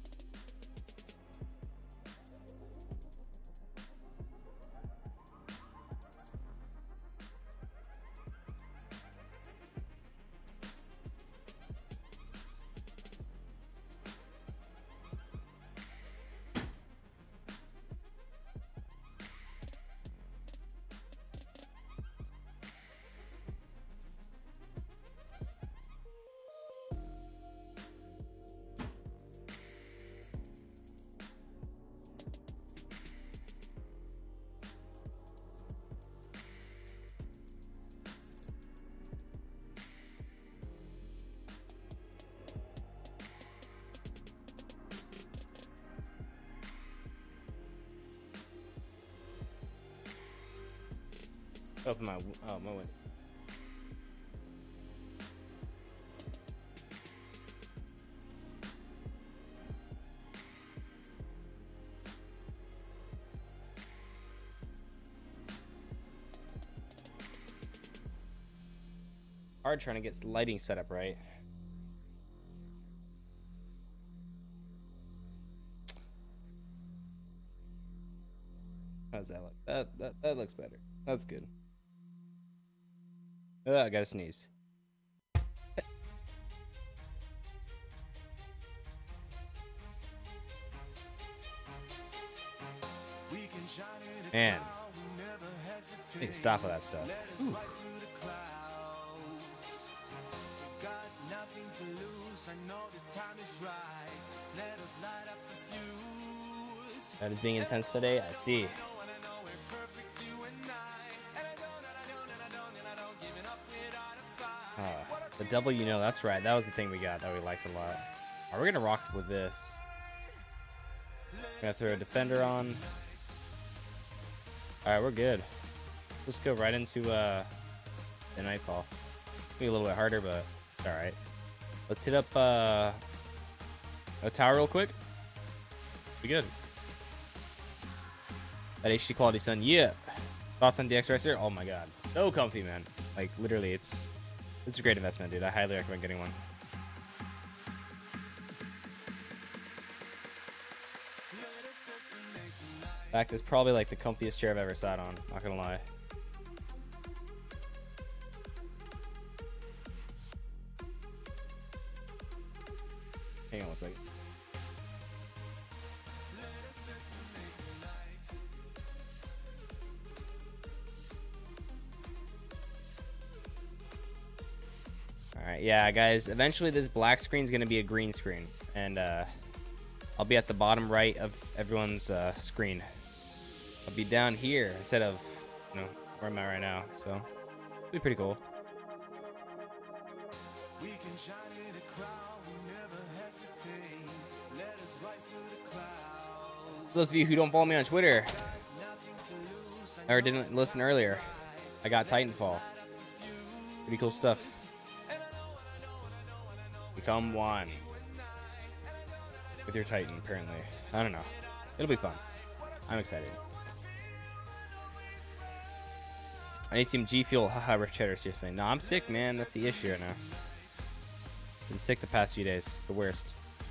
Open my window. Hard trying to get lighting set up right. How's that look? That looks better. That's good. I gotta sneeze. Man, I need to stop with that stuff. Ooh. That is being intense today. I see. The double, you know, that's right. That was the thing we got that we liked a lot. Are we gonna rock with this? Gonna throw a defender on. All right, we're good. Let's go right into the nightfall. Be a little bit harder, but it's all right. Let's hit up a tower real quick. Be good. That HD quality, son. Yeah. Thoughts on DX Racer? Oh my god, so comfy, man. Like literally, it's a great investment, dude. I highly recommend getting one. In fact, it's probably like the comfiest chair I've ever sat on. Not gonna lie. Hang on one second. Alright, yeah, guys. Eventually, this black screen is going to be a green screen. And I'll be at the bottom right of everyone's screen. I'll be down here instead of, you know, where I'm at right now. So, it'll be pretty cool. We can shine in a crowd, we never hesitate. Let us rise to the cloud. For those of you who don't follow me on Twitter, or didn't listen earlier, I got Titanfall. Pretty cool stuff. Become one with your Titan, apparently. I don't know. It'll be fun. I'm excited. I need some G Fuel. Haha, Rich Cheddar, seriously. No, I'm sick, man. That's the issue right now. Been sick the past few days. It's the worst.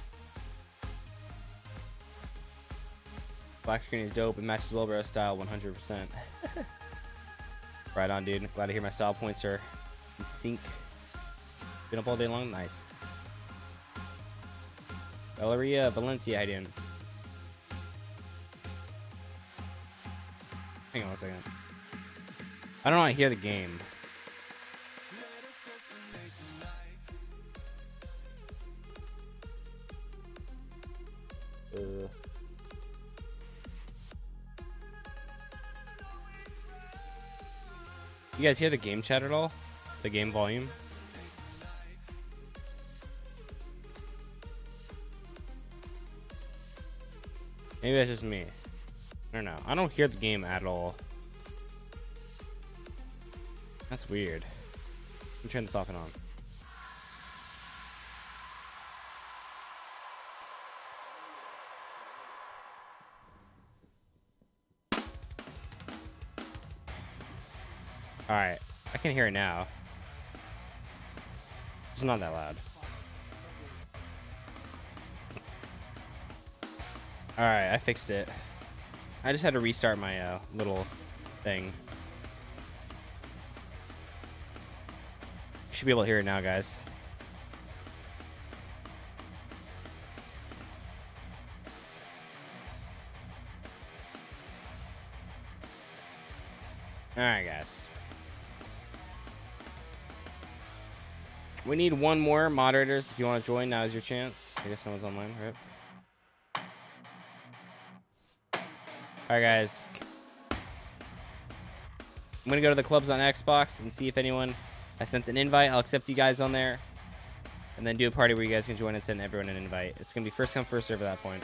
Black screen is dope. It matches well, bro. Style 100%. Right on, dude. Glad to hear my style points are in sync. Been up all day long. Nice. Valeria Valencia, how you doing? Hang on one second. I don't know how to hear the game. You guys hear the game chat at all? The game volume? Maybe that's just me. I don't know. I don't hear the game at all. That's weird. Let me turn this off and on. Alright. I can hear it now. It's not that loud. Alright, I fixed it. I just had to restart my little thing. Should be able to hear it now, guys. Alright, guys. We need one more moderators. If you want to join, now is your chance. I guess no one's online, right? Alright, guys. I'm gonna go to the clubs on Xbox and see if anyone has sent an invite. I'll accept you guys on there. And then do a party where you guys can join and send everyone an invite. It's gonna be first come, first serve at that point.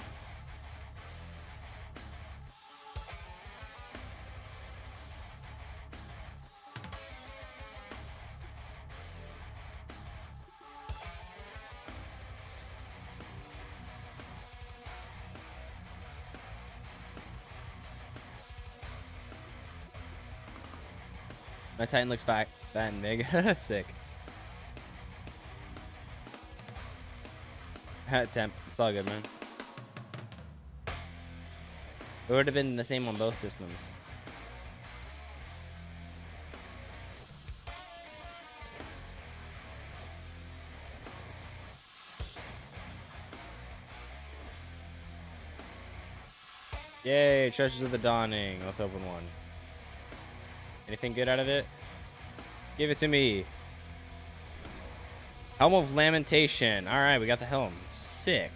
My Titan looks fat and big. Sick. Temp. It's all good, man. It would have been the same on both systems. Yay, Treasures of the Dawning. Let's open one. Anything good out of it? Give it to me. Helm of Lamentation. All right, we got the helm. Sick.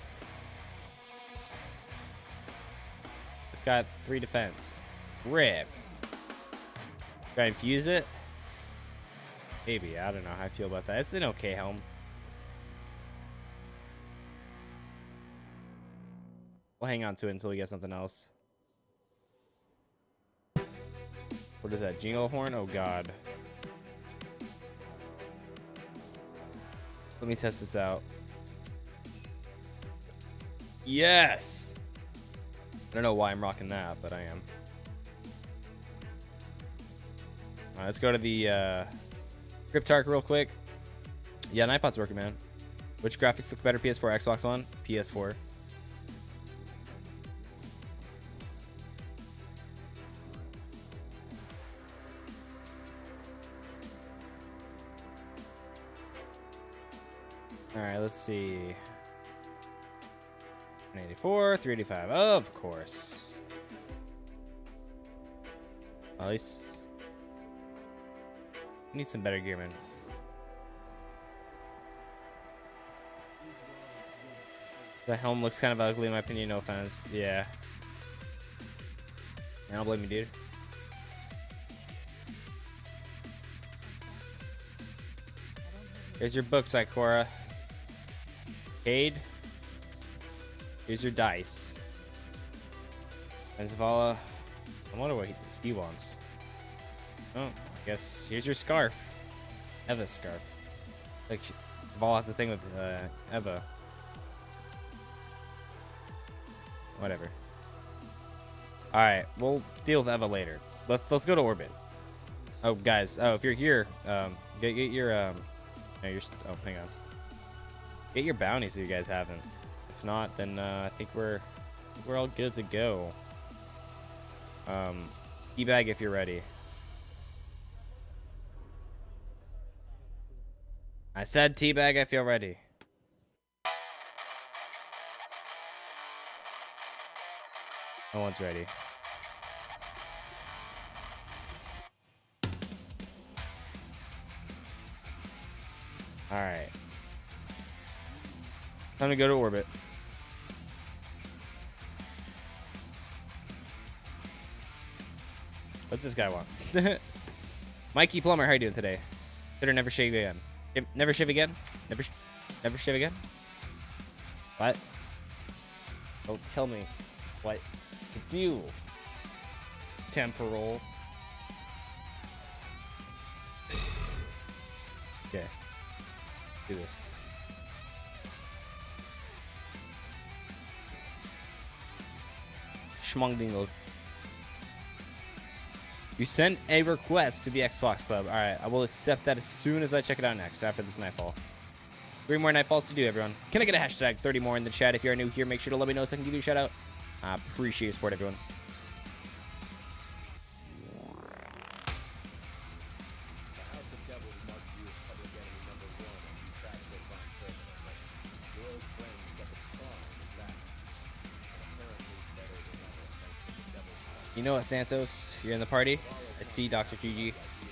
It's got 3 defense. Rip. Should I infuse it? Maybe. I don't know how I feel about that. It's an okay helm. We'll hang on to it until we get something else. What is that? Jingle horn? Oh, God. Let me test this out. Yes! I don't know why I'm rocking that, but I am. Alright, let's go to the Cryptarch real quick. Yeah, Nightbot's working, man. Which graphics look better? PS4, Xbox One? PS4. Alright, let's see. 184, 385, of course. At least I need some better gear, man. The helm looks kind of ugly in my opinion, no offense. Yeah. I don't blame you, dude. Here's your book, Zykora. Cade. Here's your dice. And Zavala. I wonder what he wants. Oh, I guess here's your scarf. Eva's scarf. Like, Zavala has the thing with Eva. Whatever. Alright, we'll deal with Eva later. Let's go to orbit. Oh, guys. Oh, if you're here, get your no, you're. Oh, hang on. Get your bounties if you guys haven't. If not, then I think we're all good to go. Teabag if you're ready. I said teabag if you're ready. No one's ready. Alright. Time to go to orbit. What's this guy want? Mikey Plumber, how you doing today? Better never shave again. Never shave again? Never shave again? What? Don't tell me what to do. Temporal. Okay. Do this. Schmongdingle. You sent a request to the Xbox Club. Alright, I will accept that as soon as I check it out next, after this Nightfall. 3 more Nightfalls to do, everyone. Can I get a hashtag 30 more in the chat? If you're new here, make sure to let me know so I can give you a shout out. I appreciate your support, everyone. You know what, Santos? You're in the party. I see Dr. GG.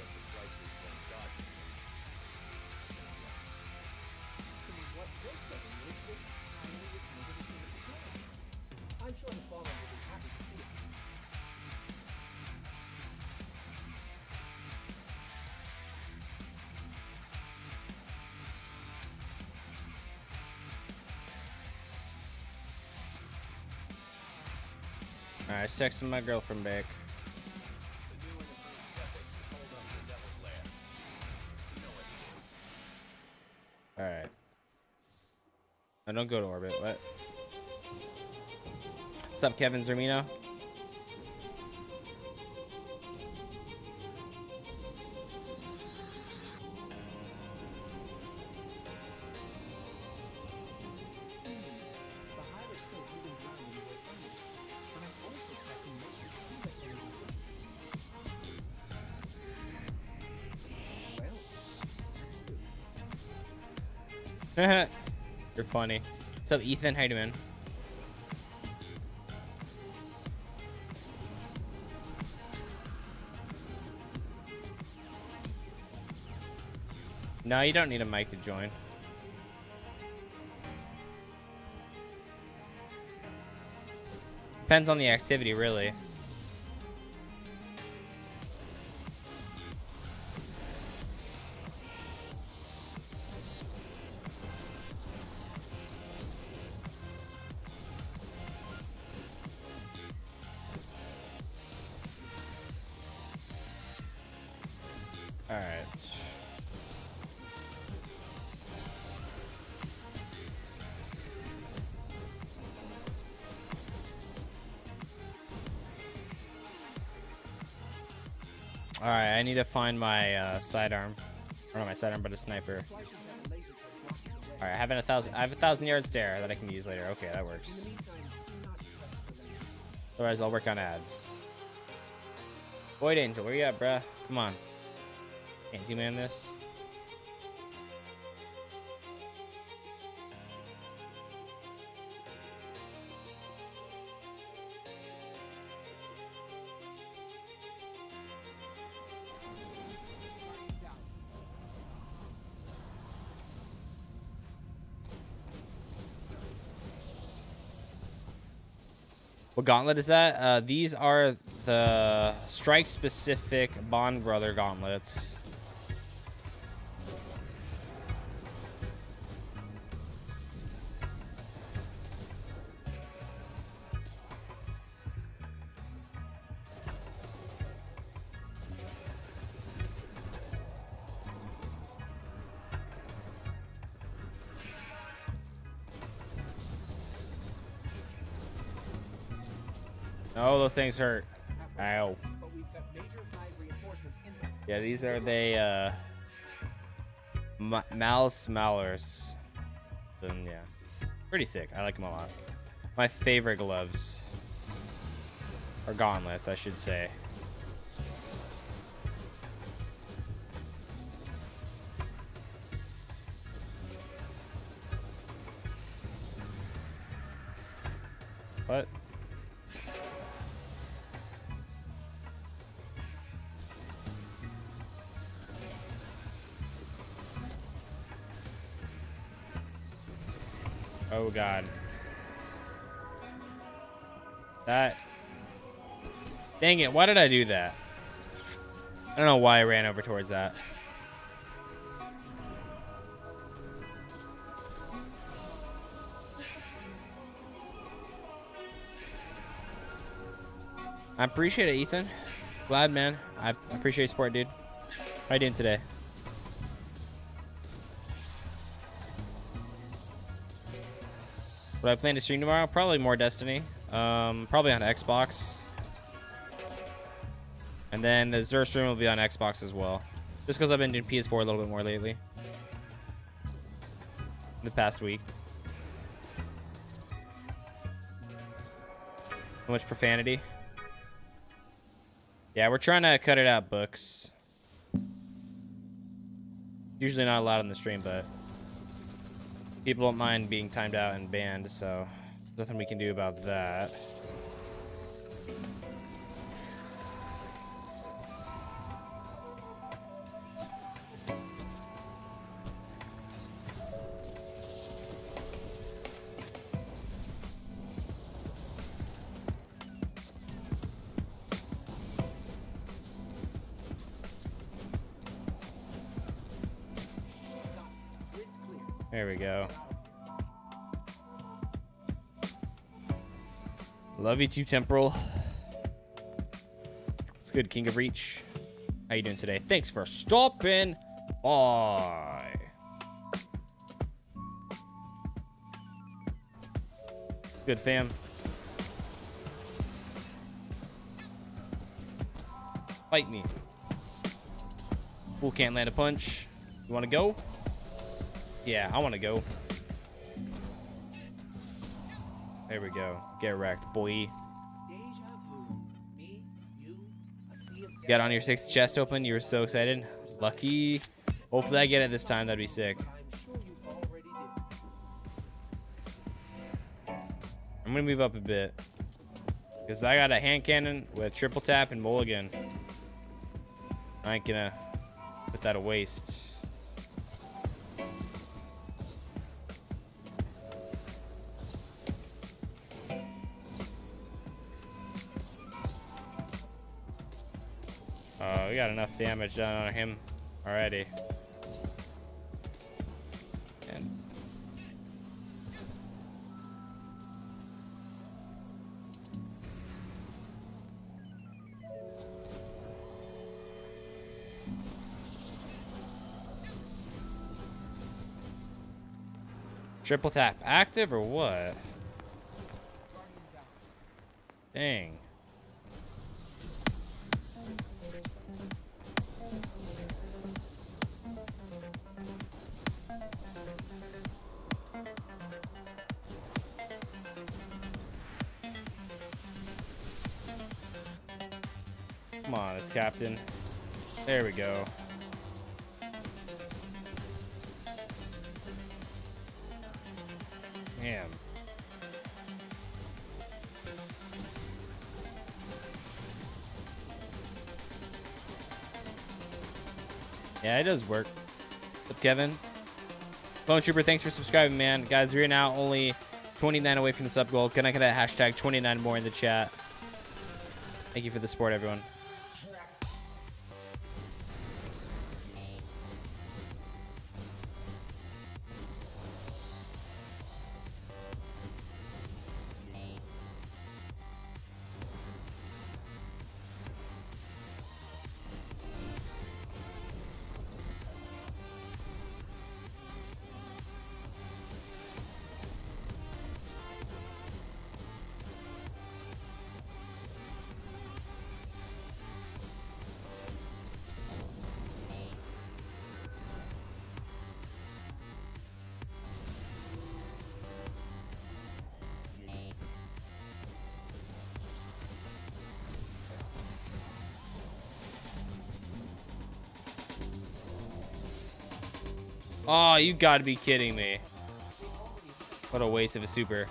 Alright, texting my girlfriend back. Alright. I don't go to orbit. What? What's up, Kevin Zermino? You're funny. What's up, Ethan? How you doing? No, you don't need a mic to join. Depends on the activity, really. All right. All right, I need to find my sidearm. Or not my sidearm, but a sniper. All right, I have 1,000 yard stare that I can use later. Okay, that works. Otherwise, I'll work on ads. Void Angel, where you at, bruh? Come on. Can't two-man this. What gauntlet is that? These are the strike-specific Bond Brother gauntlets. Oh, those things hurt. Ow. Yeah, these are the Mal's Malers. Then yeah, pretty sick. I like them a lot. My favorite gloves, or gauntlets, I should say. What? Oh god. That. Dang it, why did I do that? I don't know why I ran over towards that. I appreciate it, Ethan. Glad, man. I appreciate your support, dude. How you doing today? What I plan to stream tomorrow? Probably more Destiny. Probably on Xbox. And then the Xur stream will be on Xbox as well. Just because I've been doing PS4 a little bit more lately. In the past week. So much profanity. Yeah, we're trying to cut it out, Books. Usually not allowed on the stream, but people don't mind being timed out and banned, so nothing we can do about that. There we go. Love you too, Temporal. It's good, King of Reach. How you doing today? Thanks for stopping by. Good, fam. Fight me. Fool can't land a punch. You want to go? Yeah, I want to go. There we go. Get wrecked, boy. Got on your 6th chest open. You were so excited. Lucky. Hopefully I get it this time. That'd be sick. I'm going to move up a bit. Because I got a hand cannon with triple tap and mulligan. I ain't going to put that to waste. We got enough damage done on him already. And triple tap active or what? Dang. Come on, this captain. There we go. Damn. Yeah, it does work. What's up, Kevin? Bone Trooper, thanks for subscribing, man. Guys, we're now only 29 away from the sub goal. Can I get that hashtag 29 more in the chat? Thank you for the support, everyone. Oh, you gotta be kidding me. What a waste of a super.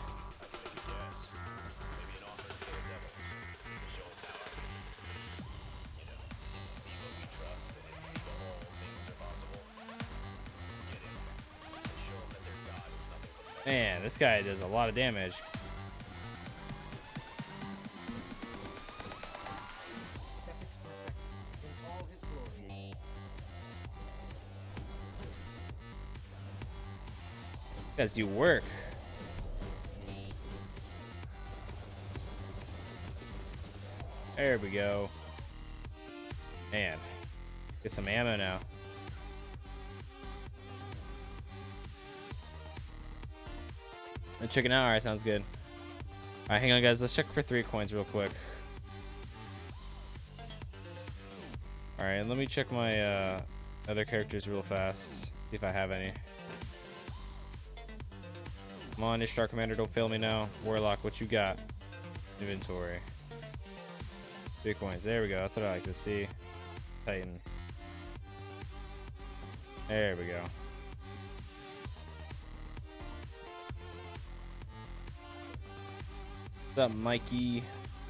Man, this guy does a lot of damage. You guys do work. There we go. Man, get some ammo now. And chicken out. All right, sounds good. All right, hang on, guys. Let's check for 3 coins real quick. All right, let me check my other characters real fast. See if I have any. Come on, Ishtar Commander, don't fail me now. Warlock, what you got? Inventory. 3 coins. There we go. That's what I like to see. Titan. There we go. What's up, Mikey?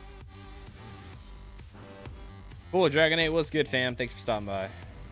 Cool, Dragonate, what's good, fam? Thanks for stopping by.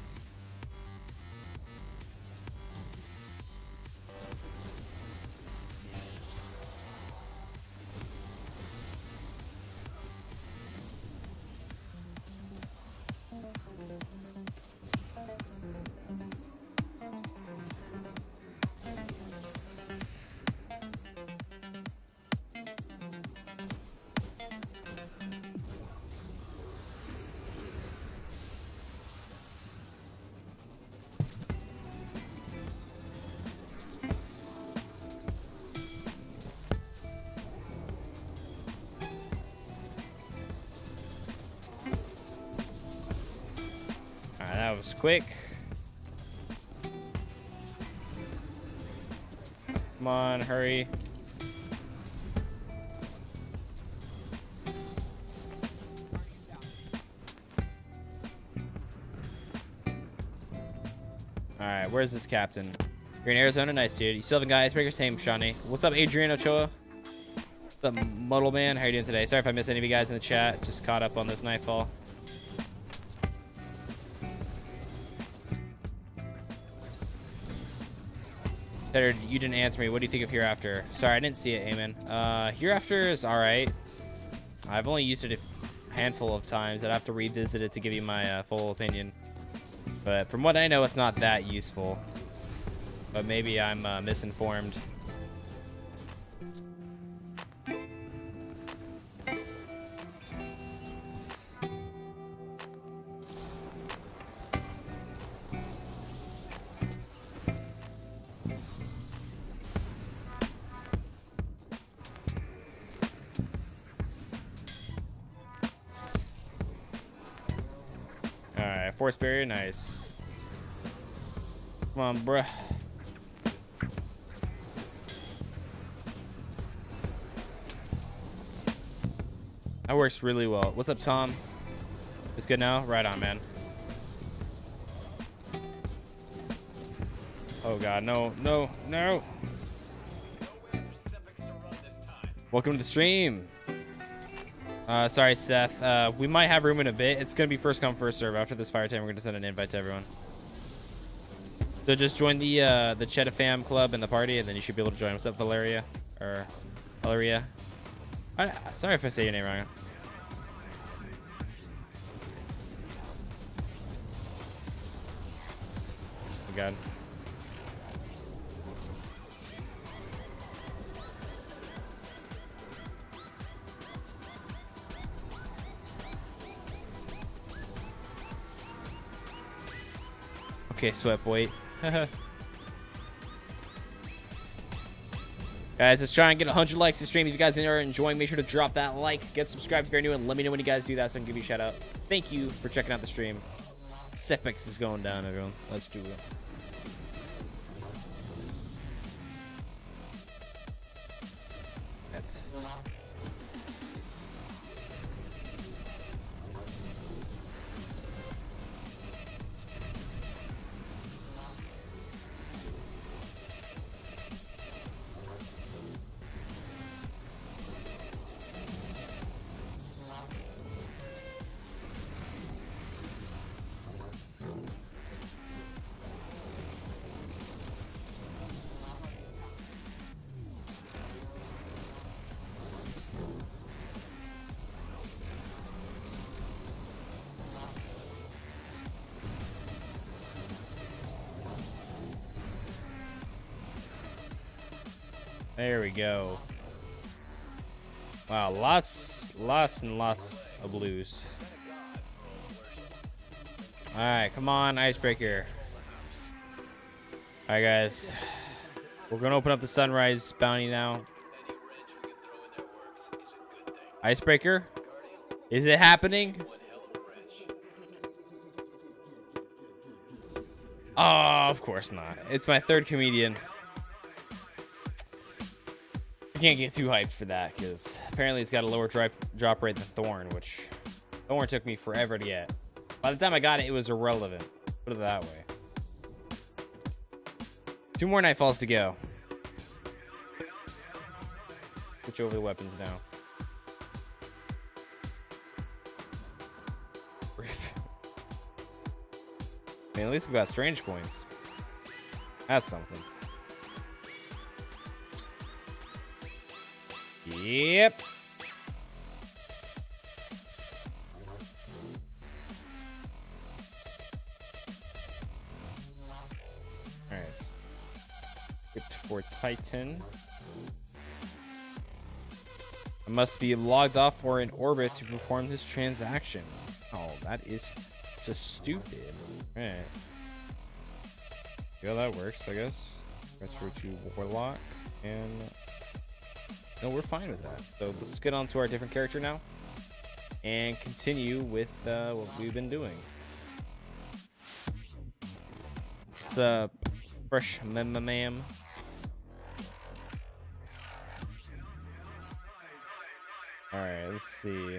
That was quick. Come on, hurry. Alright, where's this captain? You're in Arizona? Nice, dude. You still haven't got Icebreaker? Same, Shawnee. What's up, Adrian Ochoa? What's up, Muddle Man? How you doing today? Sorry if I missed any of you guys in the chat. Just caught up on this Nightfall. Better, you didn't answer me. What do you think of Hereafter? Sorry, I didn't see it, Amen. Hereafter is alright. I've only used it a handful of times. I'd have to revisit it to give you my full opinion. But from what I know, it's not that useful. But maybe I'm misinformed. Alright, force barrier, nice. Come on, bruh. That works really well. What's up, Tom? It's good now? Right on, man. Oh god, no, no, no. Welcome to the stream. Sorry, Seth. We might have room in a bit. It's gonna be first come, first serve. After this fire time, we're gonna send an invite to everyone. So just join the Cheddar Fam Club and the party, and then you should be able to join. What's up, Valeria? Or Valeria? Sorry if I say your name wrong. Oh god. Okay, sweat boy. Guys, let's try and get 100 likes to stream. If you guys are enjoying, make sure to drop that like. Get subscribed if you're new, and let me know when you guys do that so I can give you a shout out. Thank you for checking out the stream. Sepix is going down, everyone. Let's do it. There we go. Wow, lots and lots of blues. Alright, come on, icebreaker. Alright, guys. We're gonna open up the sunrise bounty now. Icebreaker? Is it happening? Oh, of course not. It's my third comedian. Can't get too hyped for that because apparently it's got a lower drop rate than Thorn, which Thorn took me forever to get. By the time I got it, it was irrelevant. Put it that way. 2 more Nightfalls to go. Switch over the weapons now. I mean, at least we got strange coins. That's something. Yep. All right. Script for Titan. I must be logged off or in orbit to perform this transaction. Oh, that is just stupid. All right. Yeah, that works, I guess. Transfer to Warlock and. No, we're fine with that. So let's get on to our different character now and continue with what we've been doing. It's a fresh ma'am. All right, let's see.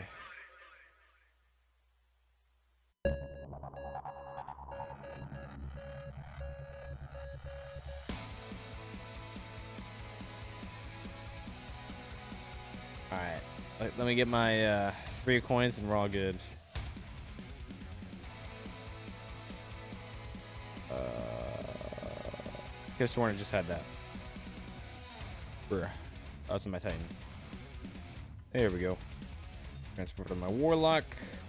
Alright, let me get my 3 coins and we're all good. Guess Warner just had that. Bruh. Oh, it's in my Titan. There we go. Transfer to my warlock.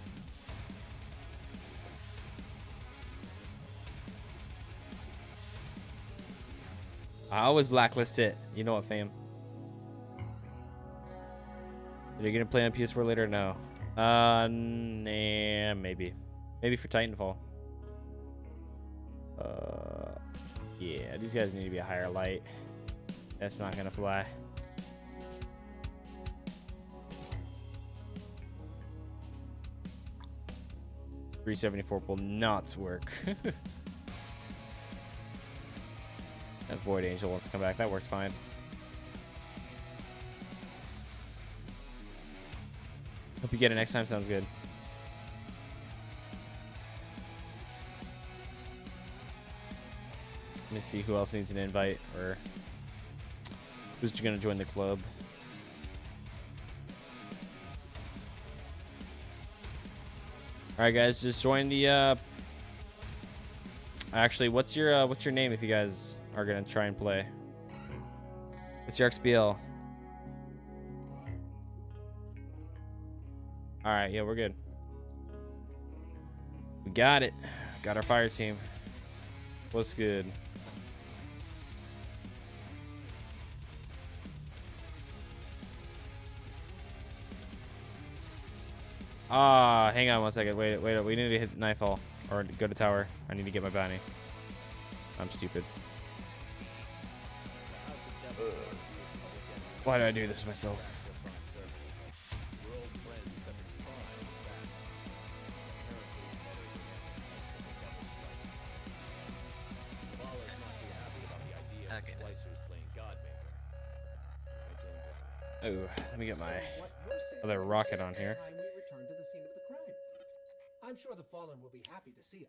I always blacklist it. You know what, fam? Are you gonna play on PS4 later? No. Nah, maybe. Maybe for Titanfall. Yeah, these guys need to be a higher light. That's not gonna fly. $374 will not work. That Void Angel wants to come back. That works fine. Hope you get it next time. Sounds good. Let me see who else needs an invite or who's going to join the club. All right, guys, just join the. Actually, what's your name if you guys are gonna try and play? What's your XBL? All right, yeah, we're good. We got it. Got our fire team. What's good? Hang on one second. Wait. We need to hit Nightfall or go to tower. I need to get my bounty. I'm stupid. Why do I do this to myself? Oh, let me get my other rocket on here. I'm sure the Fallen will be happy to see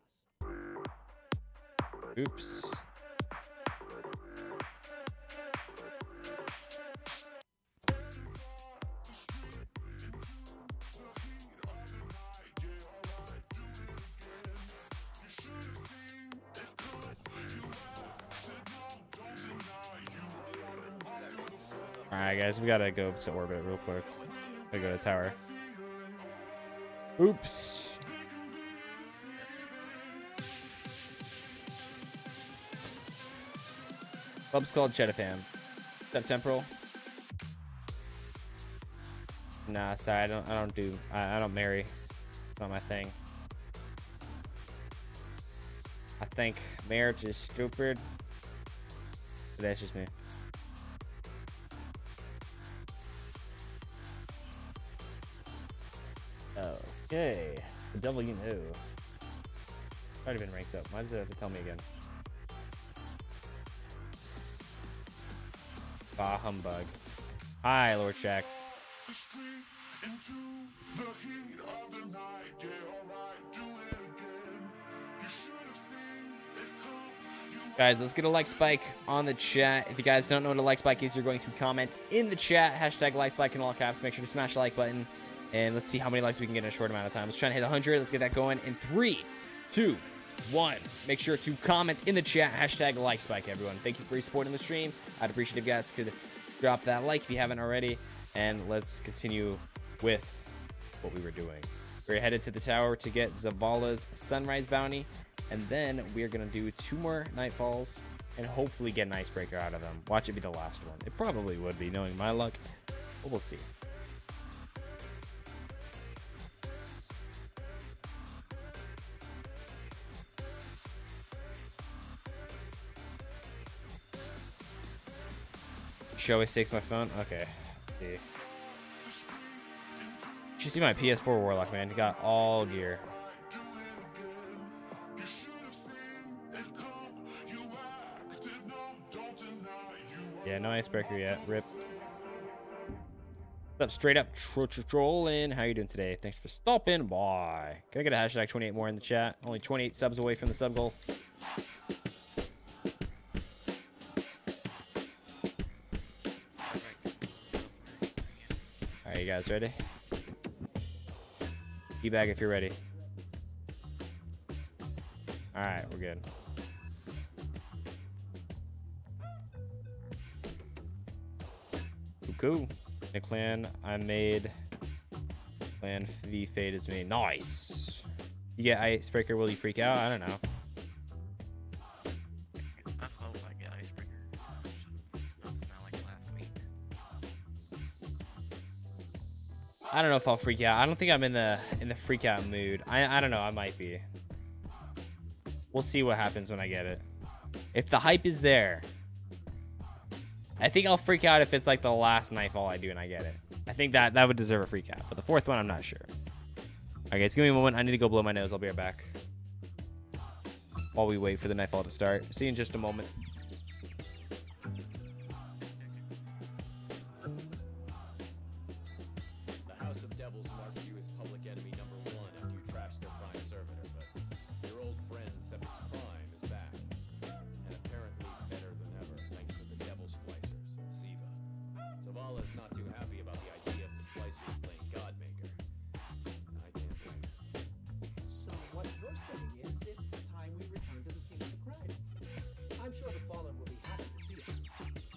us. Oops. Alright, guys, we gotta go to orbit real quick. Gotta go to tower. Oops. Club's called Chedafam. Is that temporal? Nah, sorry, I don't marry. It's not my thing. I think marriage is stupid. But that's just me. Okay. The devil you know. Already been ranked up. Why does it have to tell me again? Bah humbug. Hi, Lord Shax. Guys, let's get a like spike on the chat. If you guys don't know what a like spike is, you're going to comment in the chat. Hashtag like spike in all caps. Make sure to smash the like button. And let's see how many likes we can get in a short amount of time. Let's try and hit 100. Let's get that going in 3, 2, 1. Make sure to comment in the chat. Hashtag like spike, everyone. Thank you for supporting the stream. I'd appreciate if you guys could drop that like if you haven't already. And let's continue with what we were doing. We're headed to the tower to get Zavala's Sunrise Bounty. And then we are going to do 2 more Nightfalls and hopefully get an Icebreaker out of them. Watch it be the last one. It probably would be, knowing my luck. But we'll see. She always takes my phone. Okay. See. You see my PS4 Warlock, man. He got all gear. Yeah, no icebreaker yet. Rip. What's up, straight up trolling? How you doing today? Thanks for stopping by. Can I get a hashtag 28 more in the chat? Only 28 subs away from the sub goal. Alright, you guys ready? Teabag if you're ready. Alright, we're good. Cool. The clan I made Plan V Fade is me. Nice. You get Icebreaker, will you freak out? I don't know. I hope I get Icebreaker. It's not like last week. I don't know if I'll freak out. I don't think I'm in the freak out mood. I don't know. I might be. We'll see what happens when I get it. If the hype is there, I think I'll freak out if it's like the last Nightfall I do and I get it. I think that would deserve a freak out. But the fourth one, I'm not sure. Okay, guys, give me a moment. I need to go blow my nose. I'll be right back. While we wait for the Nightfall to start. See you in just a moment. The House of Devils marked you as public enemy number 1 after you trashed their prime servitor, but your old friend Sepix Prime is back, and apparently better than ever thanks to the Devil Splicers and Siva. Zavala's not too happy about the idea of the Splicers playing Godmaker. I can't blame her. So what you're saying is it's time we return to the scene of the crime. I'm sure the Fallen will be happy to see us.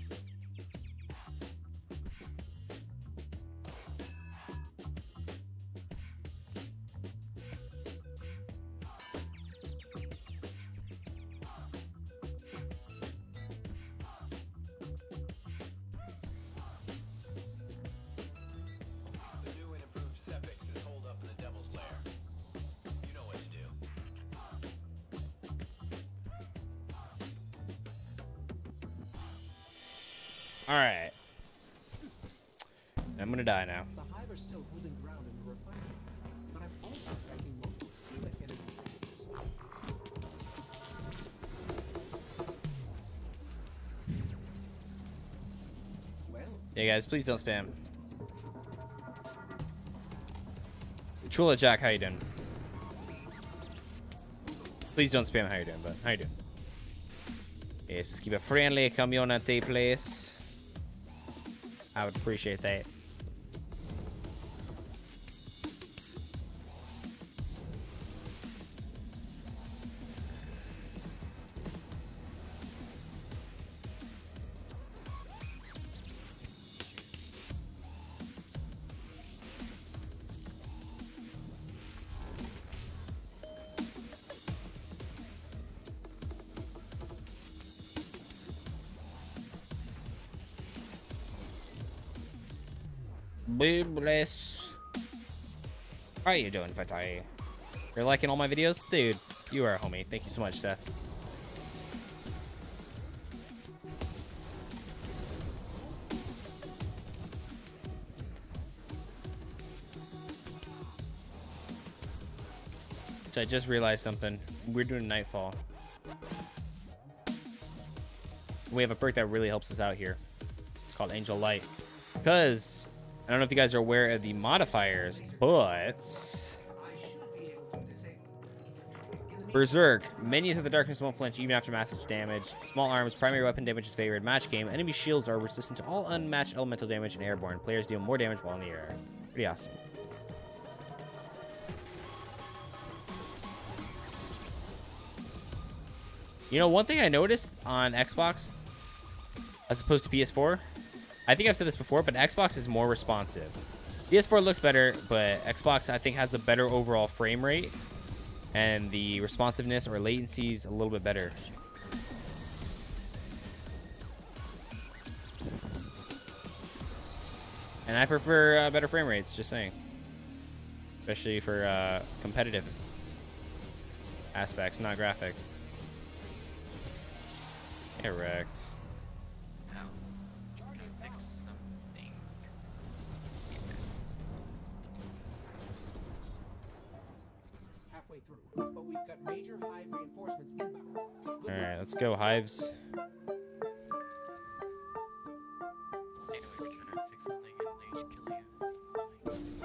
The new and improved Sepix is holed up in the Devil's Lair. You know what to do. All right. I'm gonna die now. The Hive are still holding ground in the refinery, but I'm also tracking multiple Siva energy signatures. Well, Yeah, guys, please don't spam. Chula Jack, how you doing? Please don't spam how you doing, but how you doing? Yes, just keep it friendly community, please. I would appreciate that. Be blessed. How are you doing, Fatai? You're liking all my videos? Dude, you are a homie. Thank you so much, Seth. So I just realized something. We're doing Nightfall. We have a perk that really helps us out here. It's called Angel Light. Because I don't know if you guys are aware of the modifiers, but Berserk. Minions of the darkness won't flinch even after massive damage. Small arms, primary weapon damage is favored. Match game. Enemy shields are resistant to all unmatched elemental damage and airborne. Players deal more damage while in the air. Pretty awesome. You know, one thing I noticed on Xbox as opposed to PS4, I think I've said this before, but Xbox is more responsive. PS4 looks better, but Xbox, I think, has a better overall frame rate, and the responsiveness or latency is a little bit better. And I prefer better frame rates, just saying. Especially for competitive aspects, not graphics. Correct. Now, I'm gonna fix something. halfway through, but we've got major Hive reinforcements inbound. All right, let's go, Hives. Anyway, we're trying to fix something and they should kill you.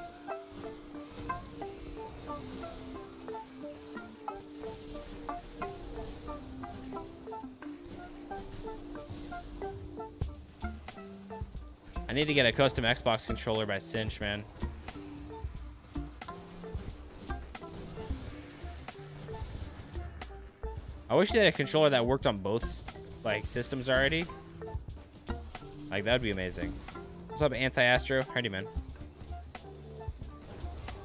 I need to get a custom Xbox controller by Cinch, man. I wish they had a controller that worked on both, like, systems already. Like, that would be amazing. What's up, Anti-Astro? Howdy, man.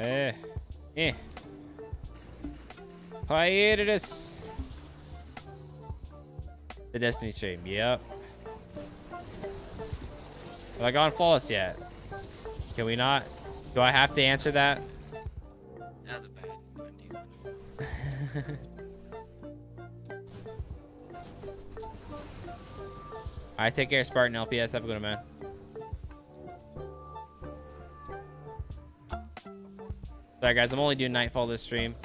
Hiatus. The Destiny stream. Yep. Have I gone flawless yet? Can we not? Do I have to answer that? That was a bad Wendy's one. Alright, take care, Spartan LPS. Have a good one, man. Sorry, guys. I'm only doing Nightfall this stream.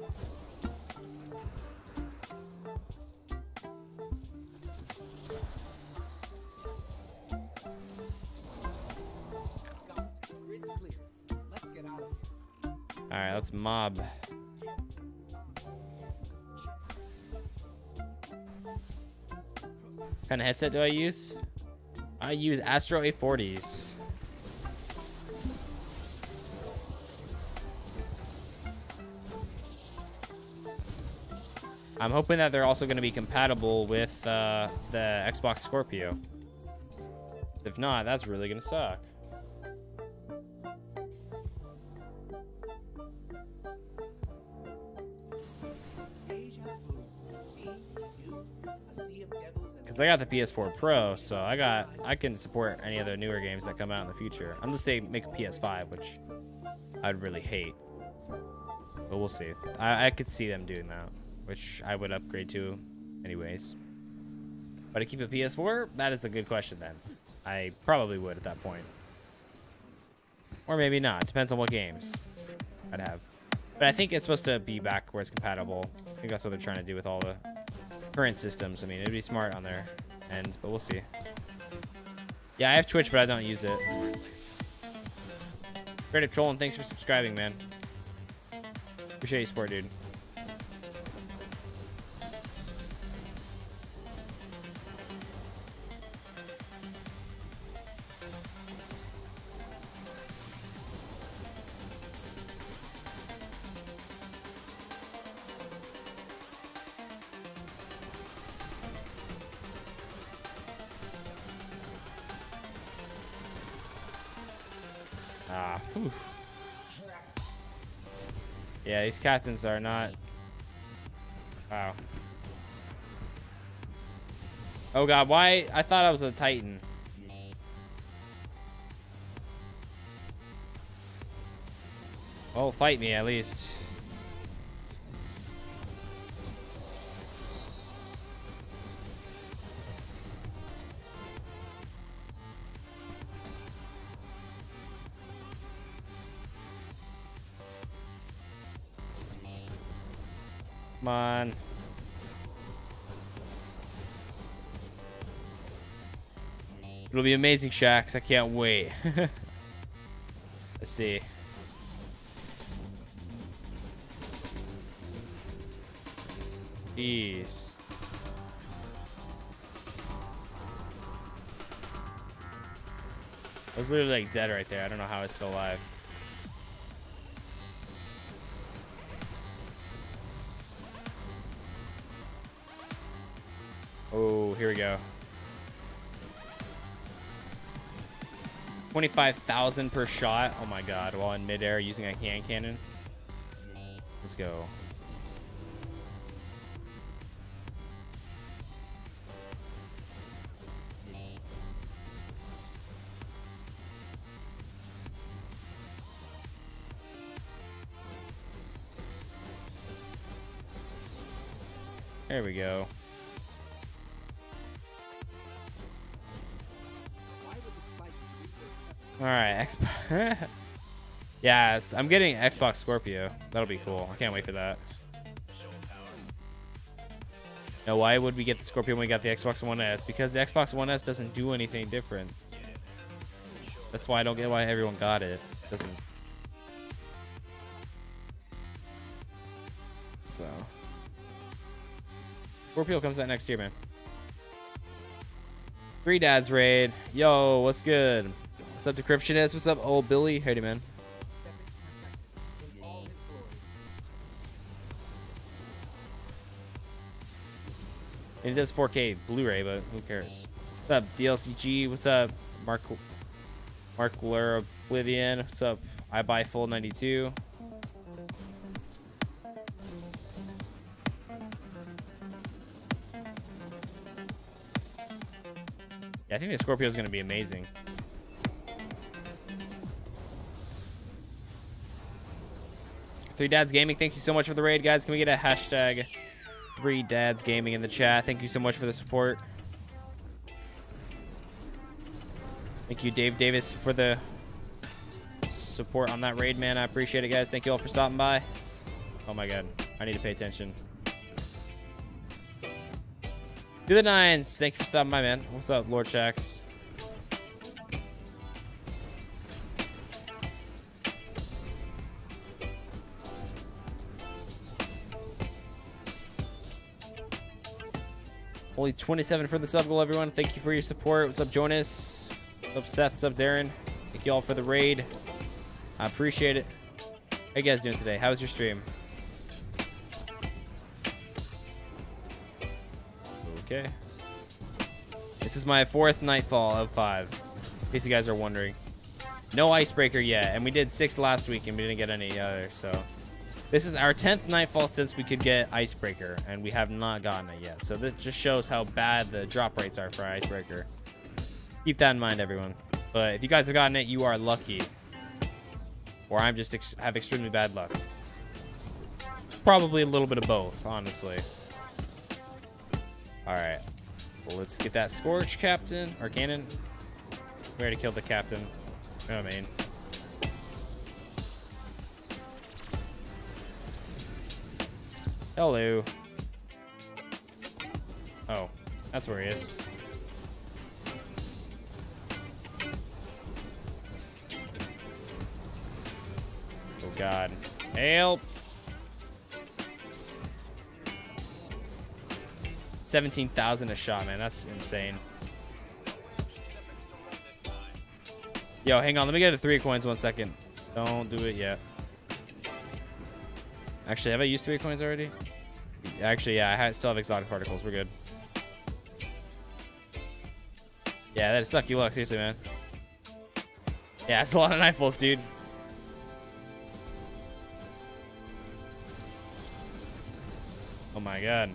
Alright, let's mob. What kind of headset do I use? I use Astro A40s. I'm hoping that they're also going to be compatible with the Xbox Scorpio. If not, that's really going to suck. Because I got the PS4 Pro, so I can support any other newer games that come out in the future. I'm gonna say make a PS5, which I'd really hate, but we'll see. I could see them doing that, which I would upgrade to anyways. But to keep a PS4, that is a good question then. I probably would at that point. Or maybe not. Depends on what games I'd have. But I think it's supposed to be backwards compatible. I think that's what they're trying to do with all the current systems. I mean, it'd be smart on their end, but we'll see. Yeah, I have Twitch, but I don't use it. Straight up trolling, thanks for subscribing, man. Appreciate you support, dude. Whew. Yeah, these captains are not. Wow. Oh god, why? I thought I was a Titan. Oh, fight me at least. Come on. It'll be amazing, Shax. I can't wait. Let's see. Jeez. I was literally like dead right there. I don't know how it's still alive. Oh, here we go. 25,000 per shot. Oh my god, while in midair using a hand cannon. Let's go. There we go. All right, Xbox. Yes, I'm getting Xbox Scorpio. That'll be cool. I can't wait for that. Now, why would we get the Scorpio when we got the Xbox One S? Because the Xbox One S doesn't do anything different. That's why I don't get why everyone got it. It doesn't. So. Scorpio comes out next year, man. Three Dads raid. Yo, what's good? What's up, Decryptionist? What's up, old Billy? Hey, man. It does 4K Blu-ray, but who cares? What's up, DLCG? What's up, Mark Lure Oblivion? What's up, I Buy Full 92? Yeah, I think the Scorpio is going to be amazing. Three Dads Gaming, thank you so much for the raid, guys. Can we get a hashtag 3 Dads Gaming in the chat? Thank you so much for the support. Thank you, Dave Davis, for the support on that raid, man. I appreciate it, guys. Thank you all for stopping by. Oh my god, I need to pay attention. Do the nines. Thank you for stopping by, man. What's up, Lord Shax? Only 27 for the sub goal, everyone. Thank you for your support. What's up, Jonas? What's up, Seth? What's up, Darren? Thank you all for the raid. I appreciate it. How you guys doing today? How was your stream? Okay. This is my 4th Nightfall of 5. In case you guys are wondering. No Icebreaker yet, and we did 6 last week and we didn't get any other, so. This is our 10th Nightfall since we could get Icebreaker, and we have not gotten it yet. So this just shows how bad the drop rates are for Icebreaker. Keep that in mind, everyone. But if you guys have gotten it, you are lucky. Or I'm just have extremely bad luck. Probably a little bit of both, honestly. Alright. Well, let's get that Scorch Captain, or Cannon. We already killed the Captain. You know what I mean? Hello. Oh, that's where he is. Oh god. Help! 17,000 a shot, man. That's insane. Yo, hang on. Let me get the 3 coins 1 second. Don't do it yet. Actually, have I used 3 coins already? Actually, yeah, I still have exotic particles. We're good. Yeah, that'd suck you luck. Seriously, man. Yeah, it's a lot of Nightfalls, dude. Oh my god.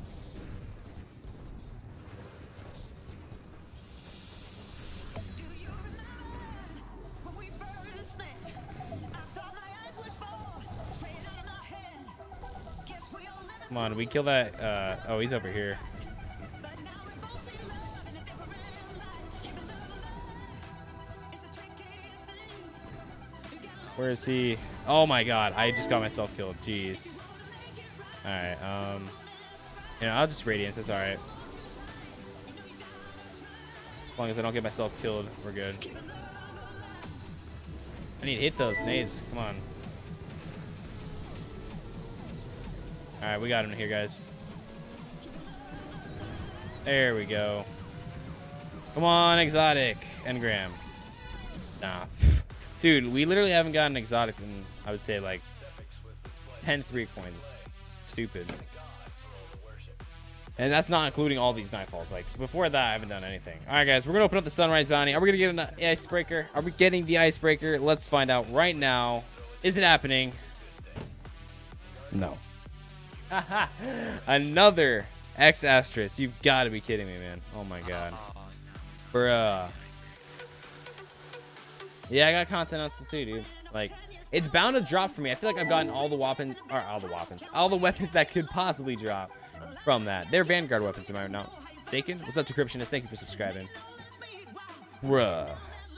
Come on, we kill that. Oh, he's over here. Where is he? Oh my god, I just got myself killed. Jeez. Alright, you know, I'll just Radiance. It's alright. As long as I don't get myself killed, we're good. I need to hit those nades. Come on. Alright, we got him here, guys. There we go. Come on, exotic. Engram. Nah. Dude, we literally haven't gotten exotic in, I would say, like 10 3 coins. Stupid. And that's not including all these Nightfalls. Like, before that, I haven't done anything. Alright, guys, we're going to open up the Sunrise Bounty. Are we going to get an Icebreaker? Are we getting the Icebreaker? Let's find out right now. Is it happening? No. Another X Asterisk. You've got to be kidding me, man. Oh my god. Bruh. Yeah, I got content on too, dude. Like, it's bound to drop for me. I feel like I've gotten all the weapons, all the weapons that could possibly drop from that. They're Vanguard weapons, am I not mistaken? What's up, Decryptionist? Thank you for subscribing. Bruh.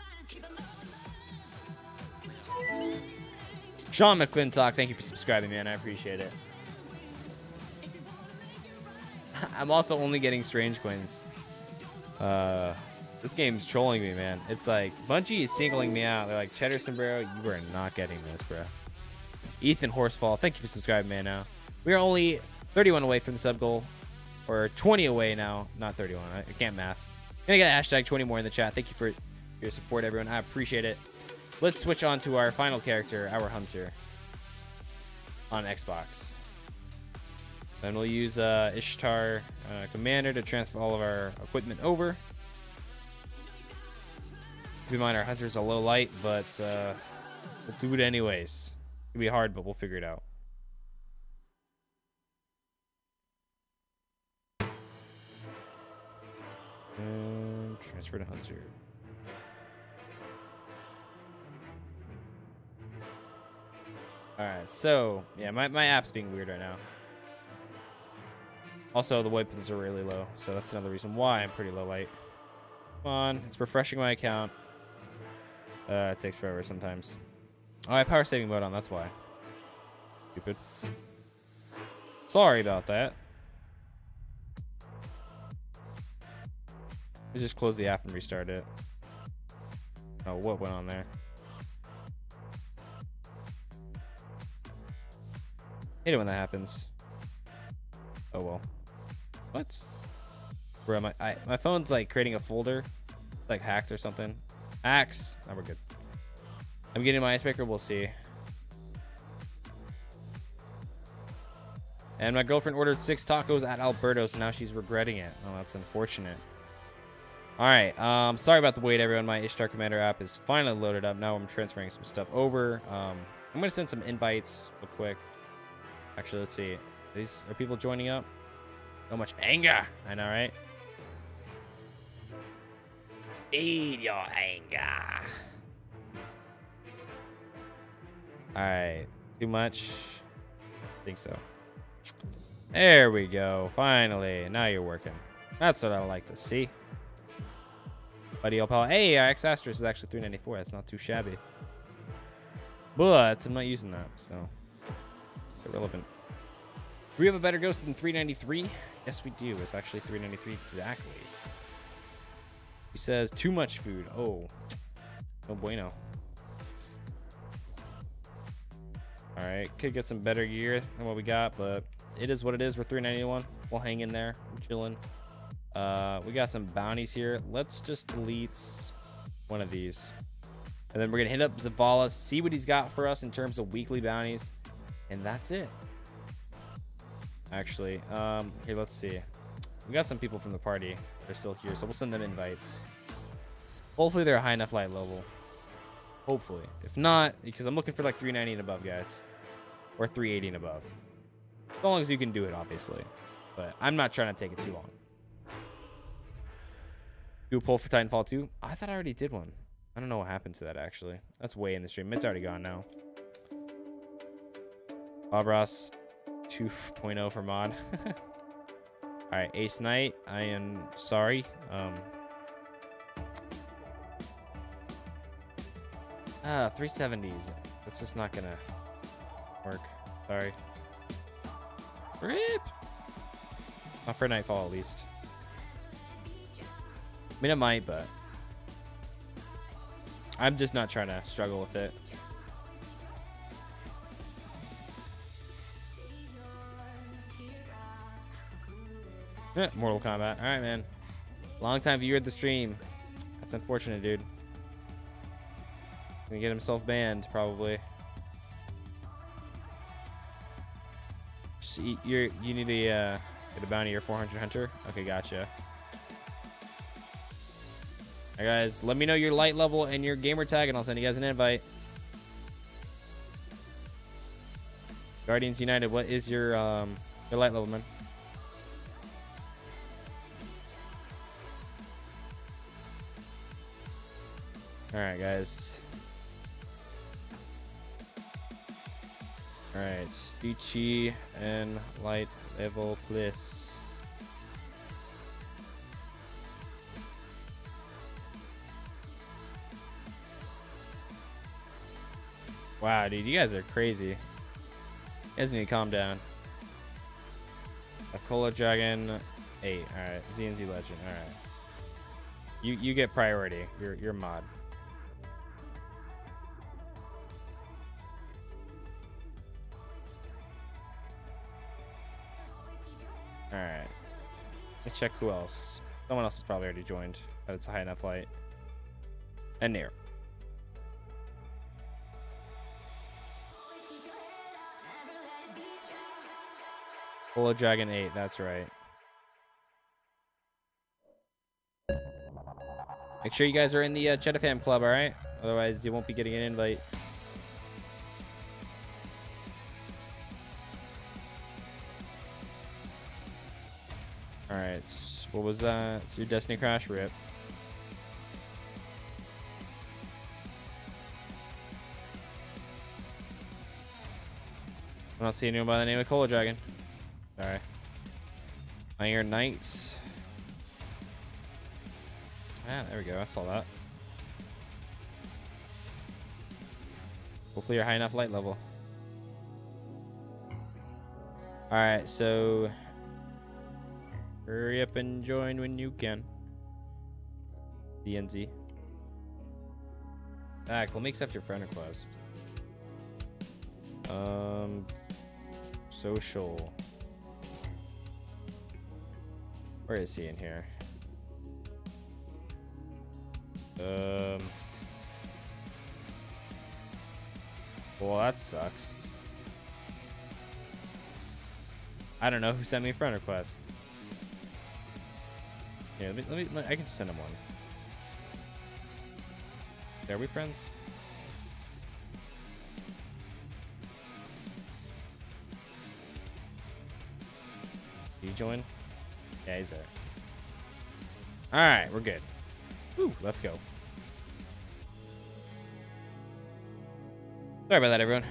Sean McClintock, thank you for subscribing, man. I appreciate it. I'm also only getting strange coins. This game's trolling me, man. It's like Bungie is singling me out. They're like, Cheddar Sombrero, you are not getting this, bro. Ethan Horsefall, thank you for subscribing, man. Now we are only 31 away from the sub goal, or 20 away now. Not 31. I can't math. Gonna get a hashtag 20 more in the chat. Thank you for your support, everyone. I appreciate it. Let's switch on to our final character, our Hunter, on Xbox. Then we'll use Ishtar Commander to transfer all of our equipment over. Keep in mind our Hunter's a low light, but we'll do it anyways. It'll be hard, but we'll figure it out. And Transfer to Hunter. Alright, so, yeah, my app's being weird right now. Also, the weapons are really low, so that's another reason why I'm pretty low light. Come on, it's refreshing my account. It takes forever sometimes. Oh, I have power saving mode on, that's why. Stupid. Sorry about that. I just close the app and restart it. Oh, what went on there? Hate it when that happens. Oh well. What? Bro, my phone's like creating a folder, like hacked or something. Hacks. Now we're good. I'm getting my icebreaker. We'll see. And my girlfriend ordered 6 tacos at Alberto's, so now she's regretting it. Oh, that's unfortunate. All right. Sorry about the wait, everyone. My Ishtar Commander app is finally loaded up. Now I'm transferring some stuff over. I'm gonna send some invites real quick. Actually, let's see. Are people joining up? So much anger. I know, right? Eat your anger. All right. Too much? I think so. There we go. Finally. Now you're working. That's what I like to see. Buddy Opal. Hey, our X-Asterix is actually 394. That's not too shabby. But I'm not using that, so irrelevant. Do we have a better ghost than 393? Yes, we do. It's actually 393 exactly. He says too much food. Oh, no bueno. All right, could get some better gear than what we got, but it is what it is. We're 391. We'll hang in there. I'm chilling. We got some bounties here. Let's just delete one of these, and then we're gonna hit up Zavala, see what he's got for us in terms of weekly bounties, and that's it. Actually, here, let's see. We got some people from the party. They're still here, so we'll send them invites. Hopefully they're a high enough light level. Hopefully. If not, because I'm looking for like 390 and above, guys. Or 380 and above. As long as you can do it, obviously. But I'm not trying to take it too long. Do a poll for Titanfall 2? I thought I already did one. I don't know what happened to that, actually. That's way in the stream. It's already gone now. Bob Ross 2.0 for mod. All right, Ace Knight, I am sorry. 370s. That's just not gonna work. Sorry. Rip. Not for Nightfall, at least. I mean, it might, but I'm just not trying to struggle with it. Mortal Kombat. All right, man. Long time viewer of the stream. That's unfortunate, dude. Gonna get himself banned, probably. So you need to get a bounty. You're 400 hunter. Okay, gotcha. All right, guys. Let me know your light level and your gamer tag, and I'll send you guys an invite. Guardians United. What is your light level, man? All right, guys. All right, Stitchy and light level, please. Wow, dude, you guys are crazy. You guys need to calm down. Akola Dragon 8. All right, ZNZ Legend. All right. You get priority. You're mod. Alright. Let's check who else. Someone else has probably already joined, but it's a high enough light. And near. Polo Dragon 8, that's right. Make sure you guys are in the Cheddar Fam Club, alright? Otherwise, you won't be getting an invite. Alright, what was that? It's your Destiny Crash rip. I don't see anyone by the name of Cola Dragon. Sorry. Iron Knights. Ah, there we go. I saw that. Hopefully you're high enough light level. Alright, so hurry up and join when you can. DNZ. Back, let me accept your friend request. Social. Where is he in here? Well, that sucks. I don't know who sent me a friend request. Here, I can just send him one. Are we friends? Did you join? Yeah, he's there. Alright, we're good. Woo, let's go. Sorry about that, everyone.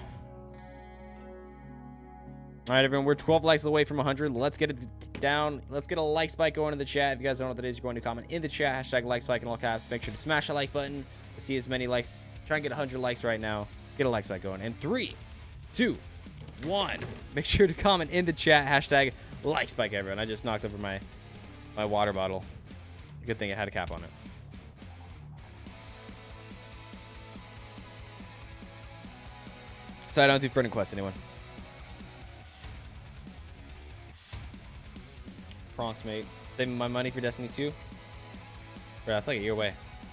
Alright, everyone, we're 12 likes away from 100. Let's get it down. Let's get a like spike going in the chat. If you guys don't know what that is, you're going to comment in the chat. Hashtag like spike in all caps. Make sure to smash the like button to see as many likes. Try and get 100 likes right now. Let's get a like spike going. In 3, 2, 1. Make sure to comment in the chat. Hashtag like spike, everyone. I just knocked over my water bottle. Good thing it had a cap on it. So I don't do friend requests, anyone. Prompt, mate. Saving my money for Destiny 2? Bro, that's like a year away.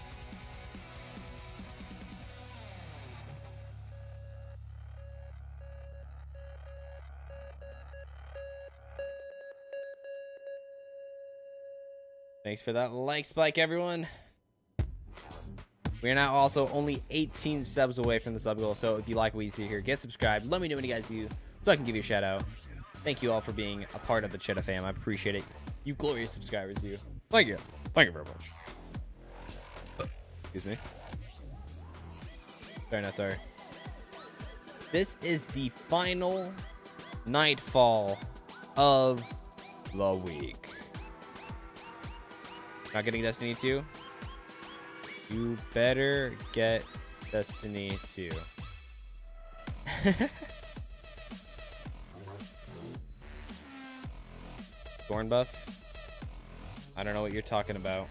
Thanks for that like spike, everyone. We are now also only 18 subs away from the sub goal, so if you like what you see here, get subscribed. Let me know when you guys do, so I can give you a shout out. Thank you all for being a part of the Cheddar fam. I appreciate it. You glorious subscribers, you. Thank you. Thank you very much. Excuse me. Sorry, not sorry. This is the final nightfall of the week. Not getting Destiny 2? You better get Destiny 2. Thorn buff? I don't know what you're talking about.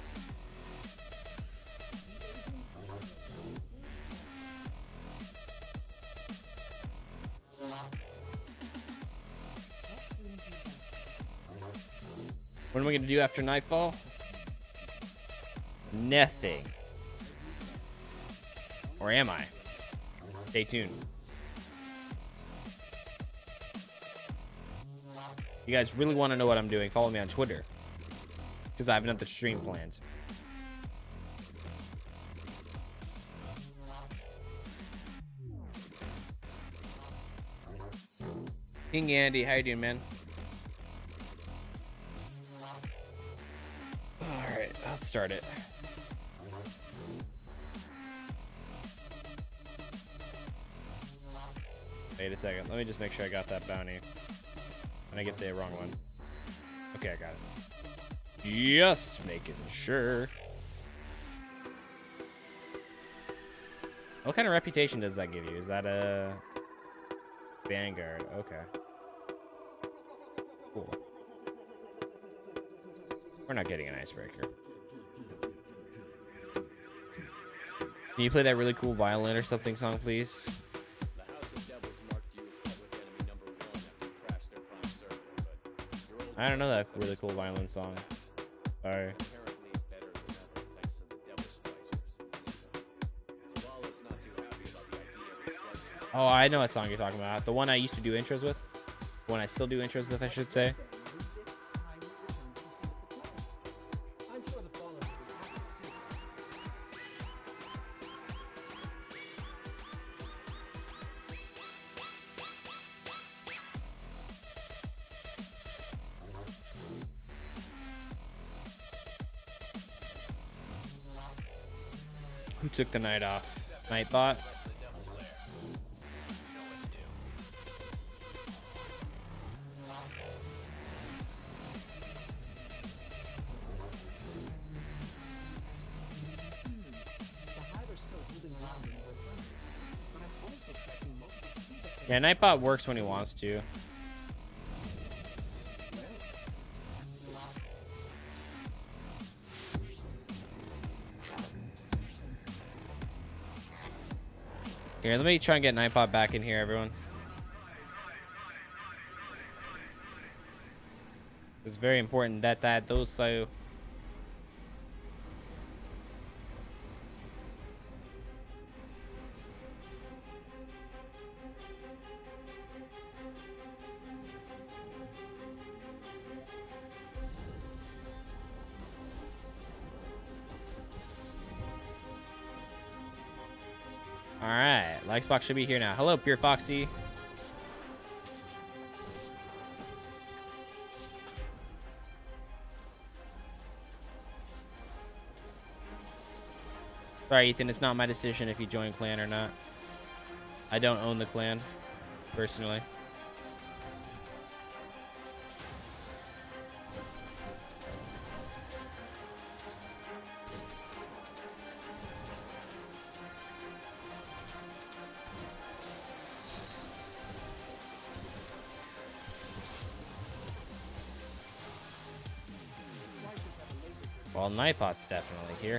What am I gonna do after nightfall? Nothing. Or am I? Stay tuned. You guys really want to know what I'm doing, follow me on Twitter. Because I have another stream planned. King Andy, how you doing, man? Alright, let's start it. Wait a second, let me just make sure I got that bounty. And I get the wrong one. Okay, I got it. Just making sure. What kind of reputation does that give you? Is that a Vanguard? Okay. Cool. We're not getting an icebreaker. Can you play that really cool violin or something song, please? I don't know that really cool violin song. Sorry. Oh, I know what song you're talking about. The one I used to do intros with. The one I still do intros with, I should say. Who took the night off? Nightbot? Yeah, Nightbot works when he wants to. Here, let me try and get Nightbot back in here, everyone. It's very important that that does so. All right, Xbox should be here now. Hello, Pure Foxy. Sorry, Ethan, it's not my decision if you join clan or not. I don't own the clan, personally. Well, Nightbot's definitely here.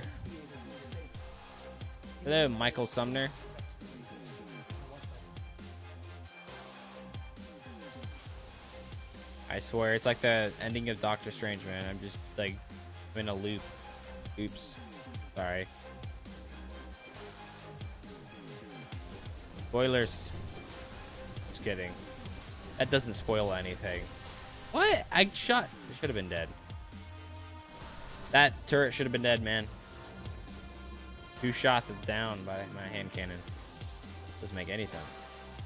Hello, Michael Sumner. I swear, it's like the ending of Doctor Strange, man. I'm just, like, in a loop. Oops. Sorry. Spoilers. Just kidding. That doesn't spoil anything. What? I shot. I should have been dead. That turret should have been dead, man. 2 shots, it's down by my hand cannon. Doesn't make any sense.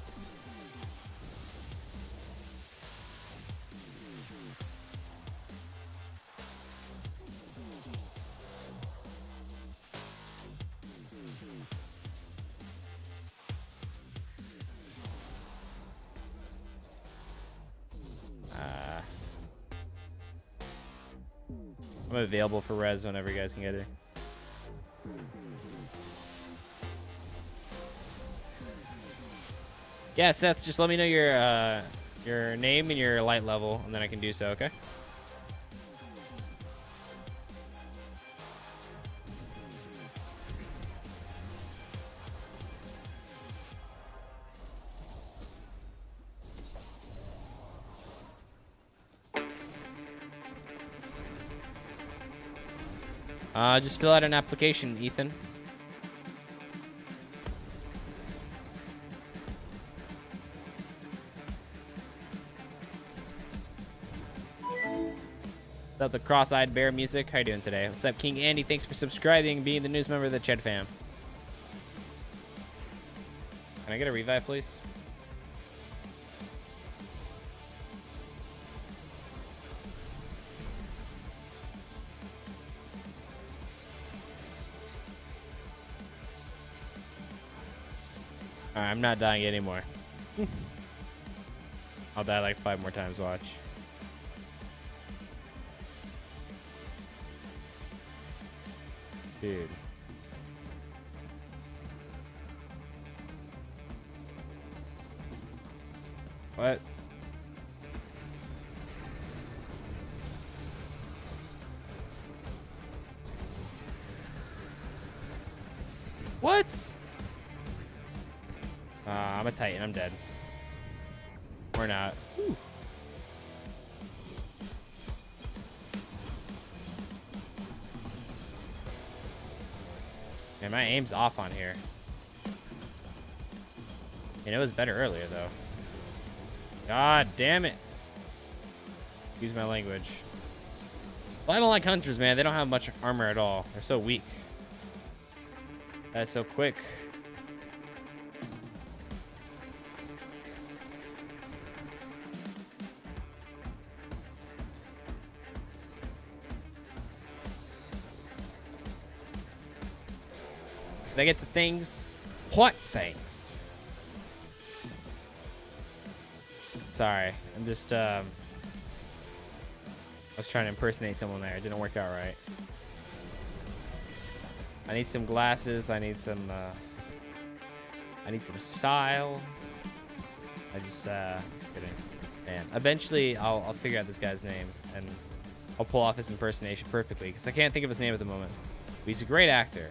I'm available for res whenever you guys can get it. Yeah, Seth, just let me know your name and your light level, and then I can do so, okay? Just fill out an application, Ethan. What's up, the cross-eyed bear music? How you doing today? What's up, King Andy? Thanks for subscribing and being the news member of the Ched fam. Can I get a revive, please? Alright, I'm not dying anymore. I'll die like 5 more times, watch. Dude. What? What? I'm a Titan. I'm dead. Or not. Whew. Man, my aim's off on here. And it was better earlier, though. God damn it. Excuse my language. Well, I don't like hunters, man. They don't have much armor at all. They're so weak. That's so quick. Did I get the things? What things? Sorry, I'm just, I was trying to impersonate someone there. It didn't work out right. I need some glasses. I need some style. Just kidding. Man, eventually I'll figure out this guy's name and I'll pull off his impersonation perfectly because I can't think of his name at the moment. But he's a great actor.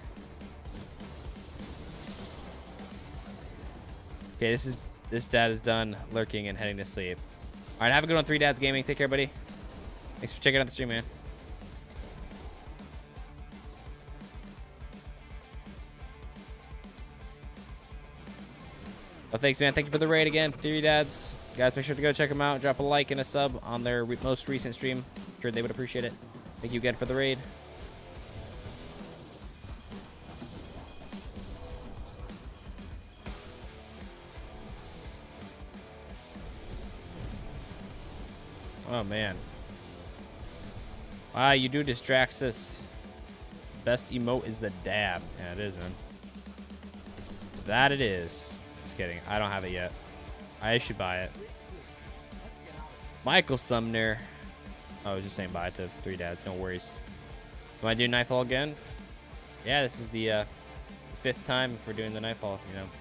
Okay, this dad is done lurking and heading to sleep. All right, have a good one, 3 Dads Gaming. Take care, buddy. Thanks for checking out the stream, man. Well, thanks, man. Thank you for the raid again, 3 Dads. Guys, make sure to go check them out. Drop a like and a sub on their most recent stream. I'm sure they would appreciate it. Thank you again for the raid. Oh, man. Wow, you do Distraxus. Best emote is the dab. Yeah, it is, man. That it is. Just kidding. I don't have it yet. I should buy it. Michael Sumner. I was just saying bye to 3 Dads. No worries. Am I doing Nightfall again? Yeah, this is the 5th time for doing the Nightfall, you know.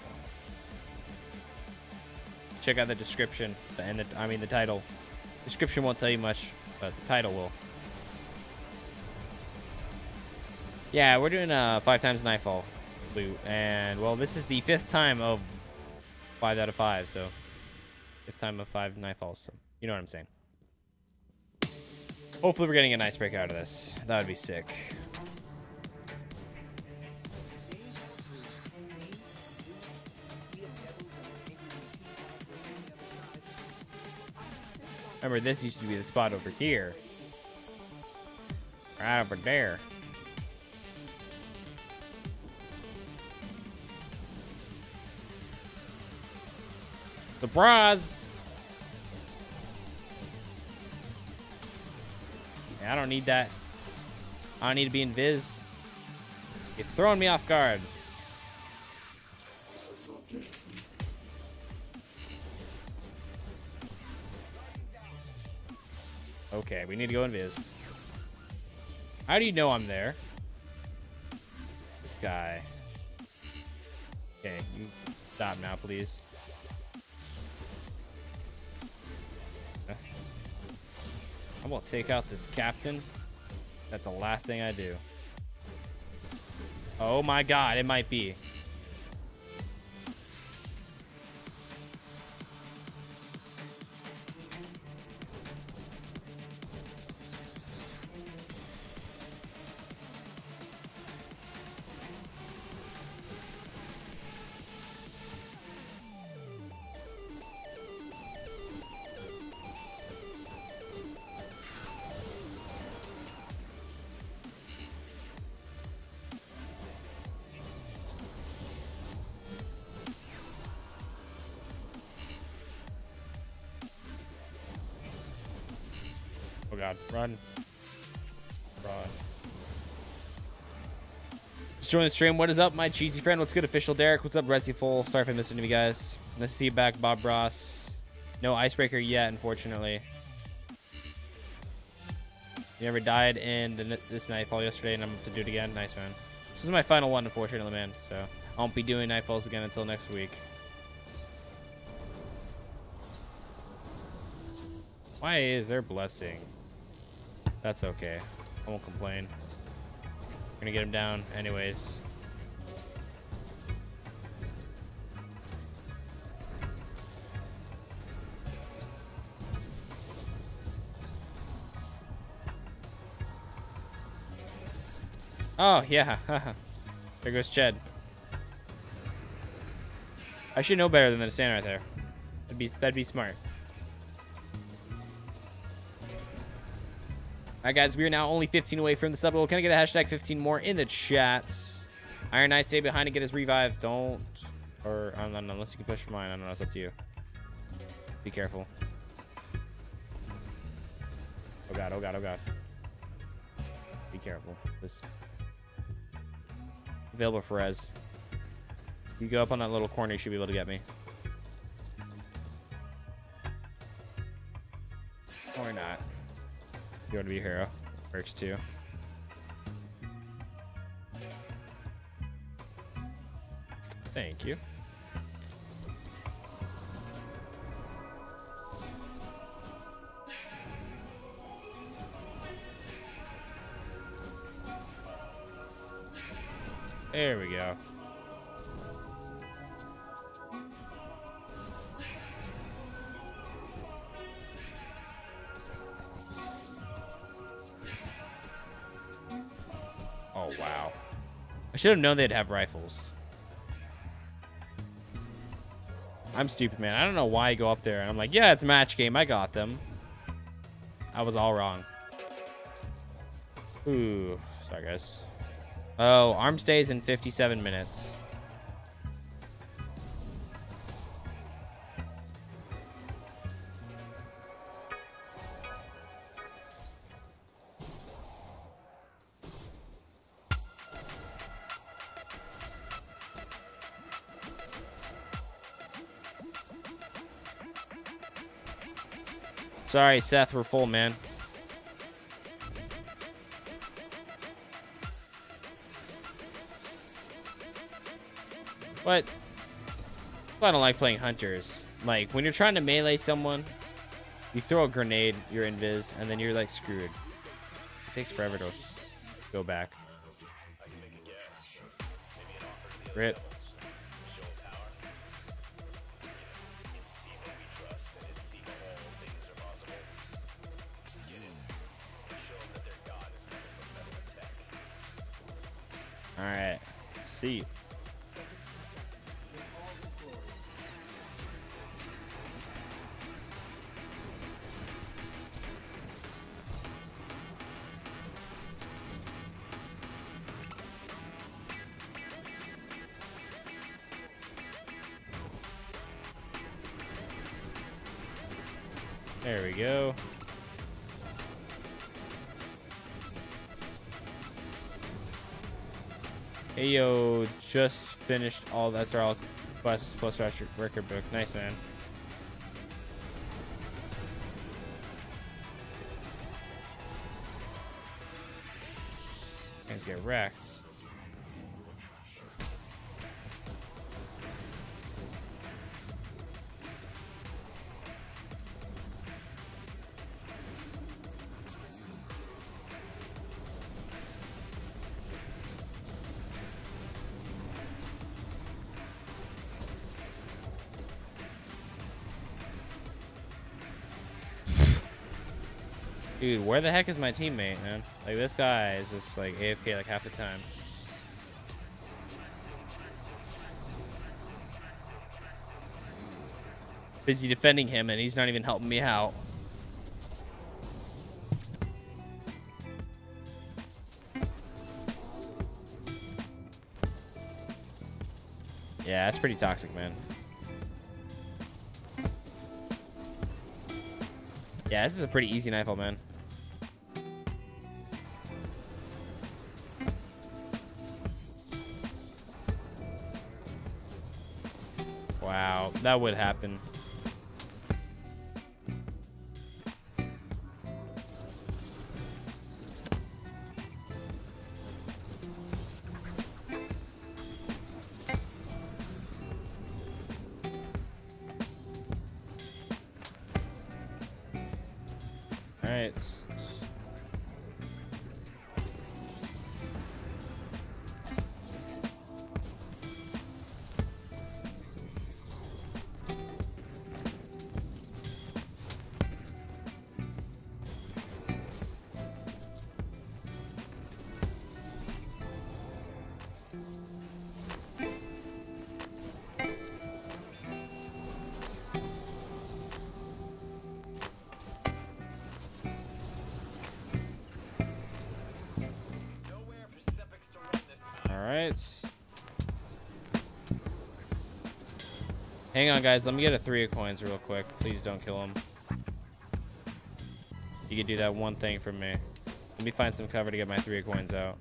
Check out the description and the title. Description won't tell you much, but the title will. Yeah, we're doing 5 times Nightfall, and well, this is the 5th time of 5 out of 5, so 5th time of 5 Nightfalls. So you know what I'm saying. Hopefully, we're getting an icebreaker out of this. That would be sick. Remember, this used to be the spot over here. Right over there. Surprise! Yeah, I don't need that. I don't need to be in Viz. You're throwing me off guard. Okay, we need to go in Viz. How do you know I'm there? This guy. Okay, you stop now, please. I'm gonna take out this captain. That's the last thing I do. Oh my god, it might be. Oh god, run. Run. Just join the stream. What is up, my cheesy friend? What's good, official Derek? What's up, Resyful? Sorry if I missed any of you guys. Nice to see you back, Bob Ross. No icebreaker yet, unfortunately. You never died in this Nightfall yesterday, and I'm up to do it again. Nice, man. This is my final one, unfortunately, man. So I won't be doing Nightfalls again until next week. Why is there blessing? That's okay. I won't complain. We're gonna get him down anyways. Oh, yeah. There goes Ched. I should know better than to stand right there. That'd be smart. Alright, guys, we are now only 15 away from the sub goal. Can I get a hashtag 15 more in the chat? Iron Knight, stay behind and get his revive. Don't. Or, I don't know, unless you can push for mine. I don't know. It's up to you. Be careful. Oh, God. Oh, God. Oh, God. Be careful. This. Available for res. You go up on that little corner, you should be able to get me. Or not. You want to be a hero. Works too. Thank you. There we go. Oh, wow. I should have known they'd have rifles. I'm stupid, man. I don't know why I go up there and I'm like, yeah, it's a match game. I got them. I was all wrong. Ooh. Sorry, guys. Oh, arms days in 57 minutes. Sorry, Seth, we're full, man. What? I don't like playing hunters. Like, when you're trying to melee someone, you throw a grenade, you're invis, and then you're, like, screwed. It takes forever to go back. Rip. Alright, let's see. There we go. Hey yo, just finished all that's our all quest plus record book. Nice, man. Guys get wrecked. Dude, where the heck is my teammate, man? Like, this guy is just, like, AFK, like, half the time. Busy defending him, and he's not even helping me out. Yeah, that's pretty toxic, man. Yeah, this is a pretty easy nightfall, man. Wow, that would happen. All right. Hang on, guys. Let me get a 3 of coins real quick. Please don't kill him. You can do that one thing for me. Let me find some cover to get my 3 of coins out.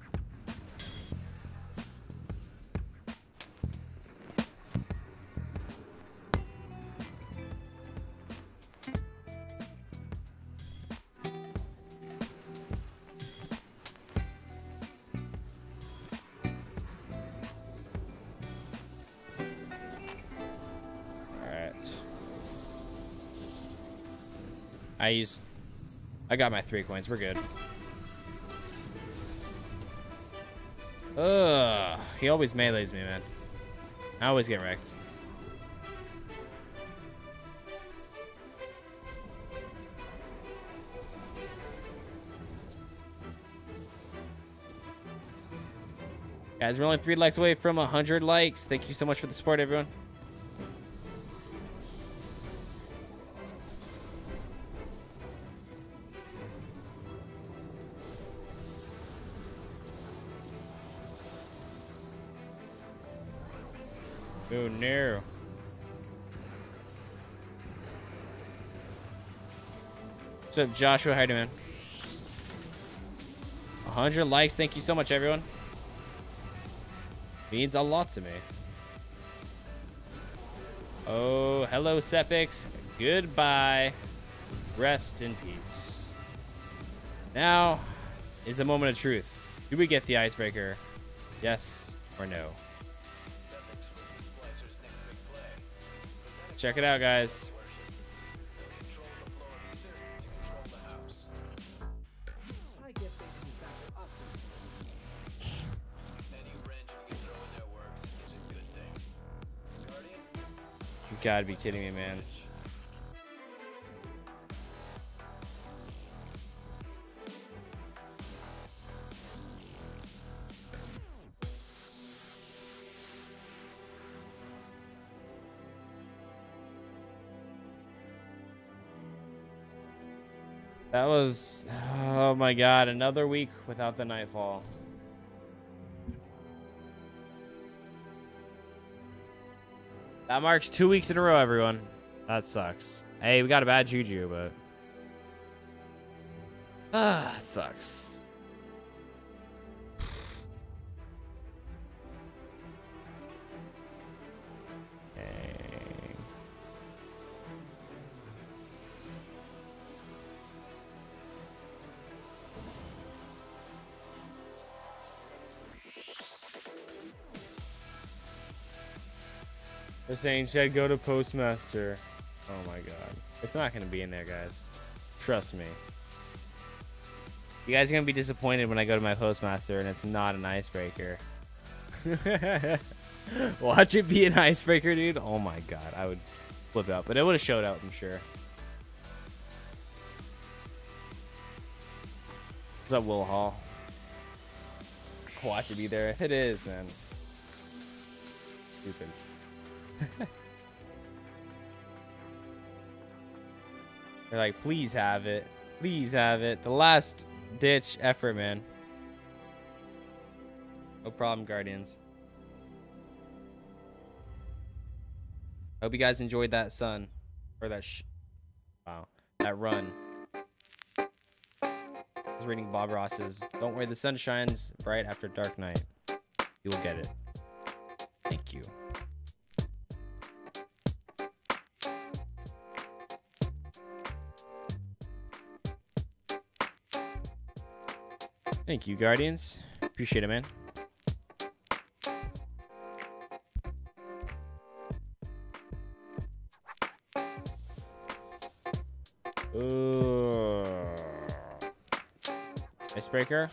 I got my 3 coins. We're good. Ugh. He always melees me, man. I always get wrecked. Guys, we're only 3 likes away from 100 likes. Thank you so much for the support, everyone. Oh no. What's up, Joshua? How you doing, man? 100 likes. Thank you so much, everyone. Means a lot to me. Oh, hello, Sepix. Goodbye. Rest in peace. Now is a moment of truth. Do we get the icebreaker? Yes or no? Check it out, guys. You gotta be kidding me, man. That was, oh my god, another week without the Nightfall. That marks 2 weeks in a row, everyone. That sucks. Hey, we got a bad juju, but... it sucks. Dang. They're saying, Shed, go to Postmaster. Oh my god. It's not going to be in there, guys. Trust me. You guys are going to be disappointed when I go to my Postmaster and it's not an icebreaker. Watch it be an icebreaker, dude. Oh my god. I would flip out. But it would have showed out, I'm sure. What's up, Will Hall? Watch it be there. It is, man. Stupid. They're like, please have it. Please have it. The last ditch effort, man. No problem, Guardians. Hope you guys enjoyed that sun. Or that wow. That run. I was reading Bob Ross's, don't worry, the sun shines bright after dark night. You will get it. Thank you. Thank you, Guardians. Appreciate it, man. Ooh. Icebreaker.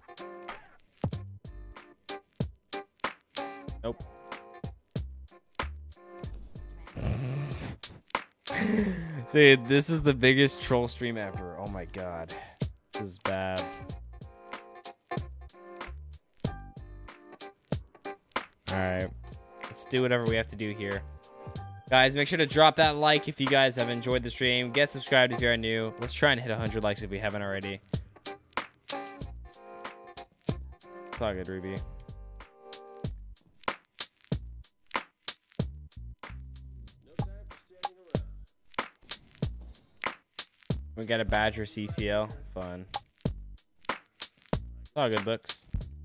Nope. Dude, this is the biggest troll stream ever. Oh my god. This is bad. Alright, let's do whatever we have to do here. Guys, make sure to drop that like if you guys have enjoyed the stream. Get subscribed if you are new. Let's try and hit 100 likes if we haven't already. It's all good, Ruby. We got a Badger CCL. Fun. It's all good, books.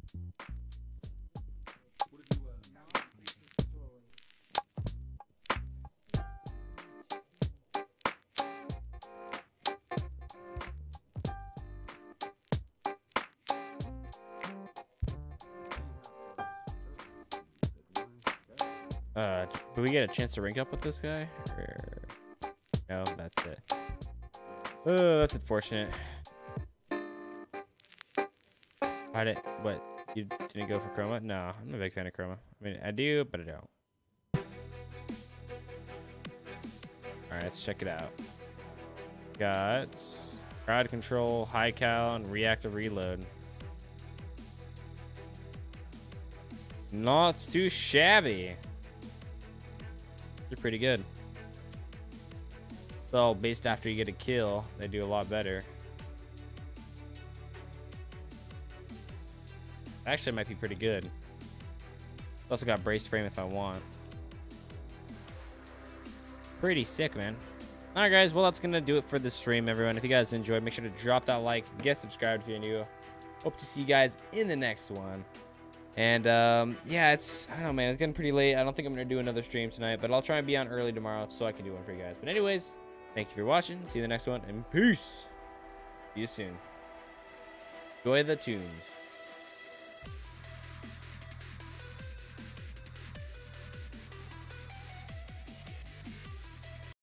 Do we get a chance to rank up with this guy? Or... no, that's it. Oh, that's unfortunate. What? You didn't go for Chroma? No, I'm a big fan of Chroma. I mean, I do, but I don't. Alright, let's check it out. Got crowd control, high cal, and reactive reload. Not too shabby. They're pretty good. So, based after you get a kill, they do a lot better. Actually, it might be pretty good. Also got braced frame if I want. Pretty sick, man. Alright, guys. Well, that's going to do it for this stream, everyone. If you guys enjoyed, make sure to drop that like. Get subscribed if you're new. Hope to see you guys in the next one. And, yeah, I don't know, man. It's getting pretty late. I don't think I'm going to do another stream tonight, but I'll try and be on early tomorrow so I can do one for you guys. But anyways, thank you for watching. See you in the next one, and peace. See you soon. Enjoy the tunes.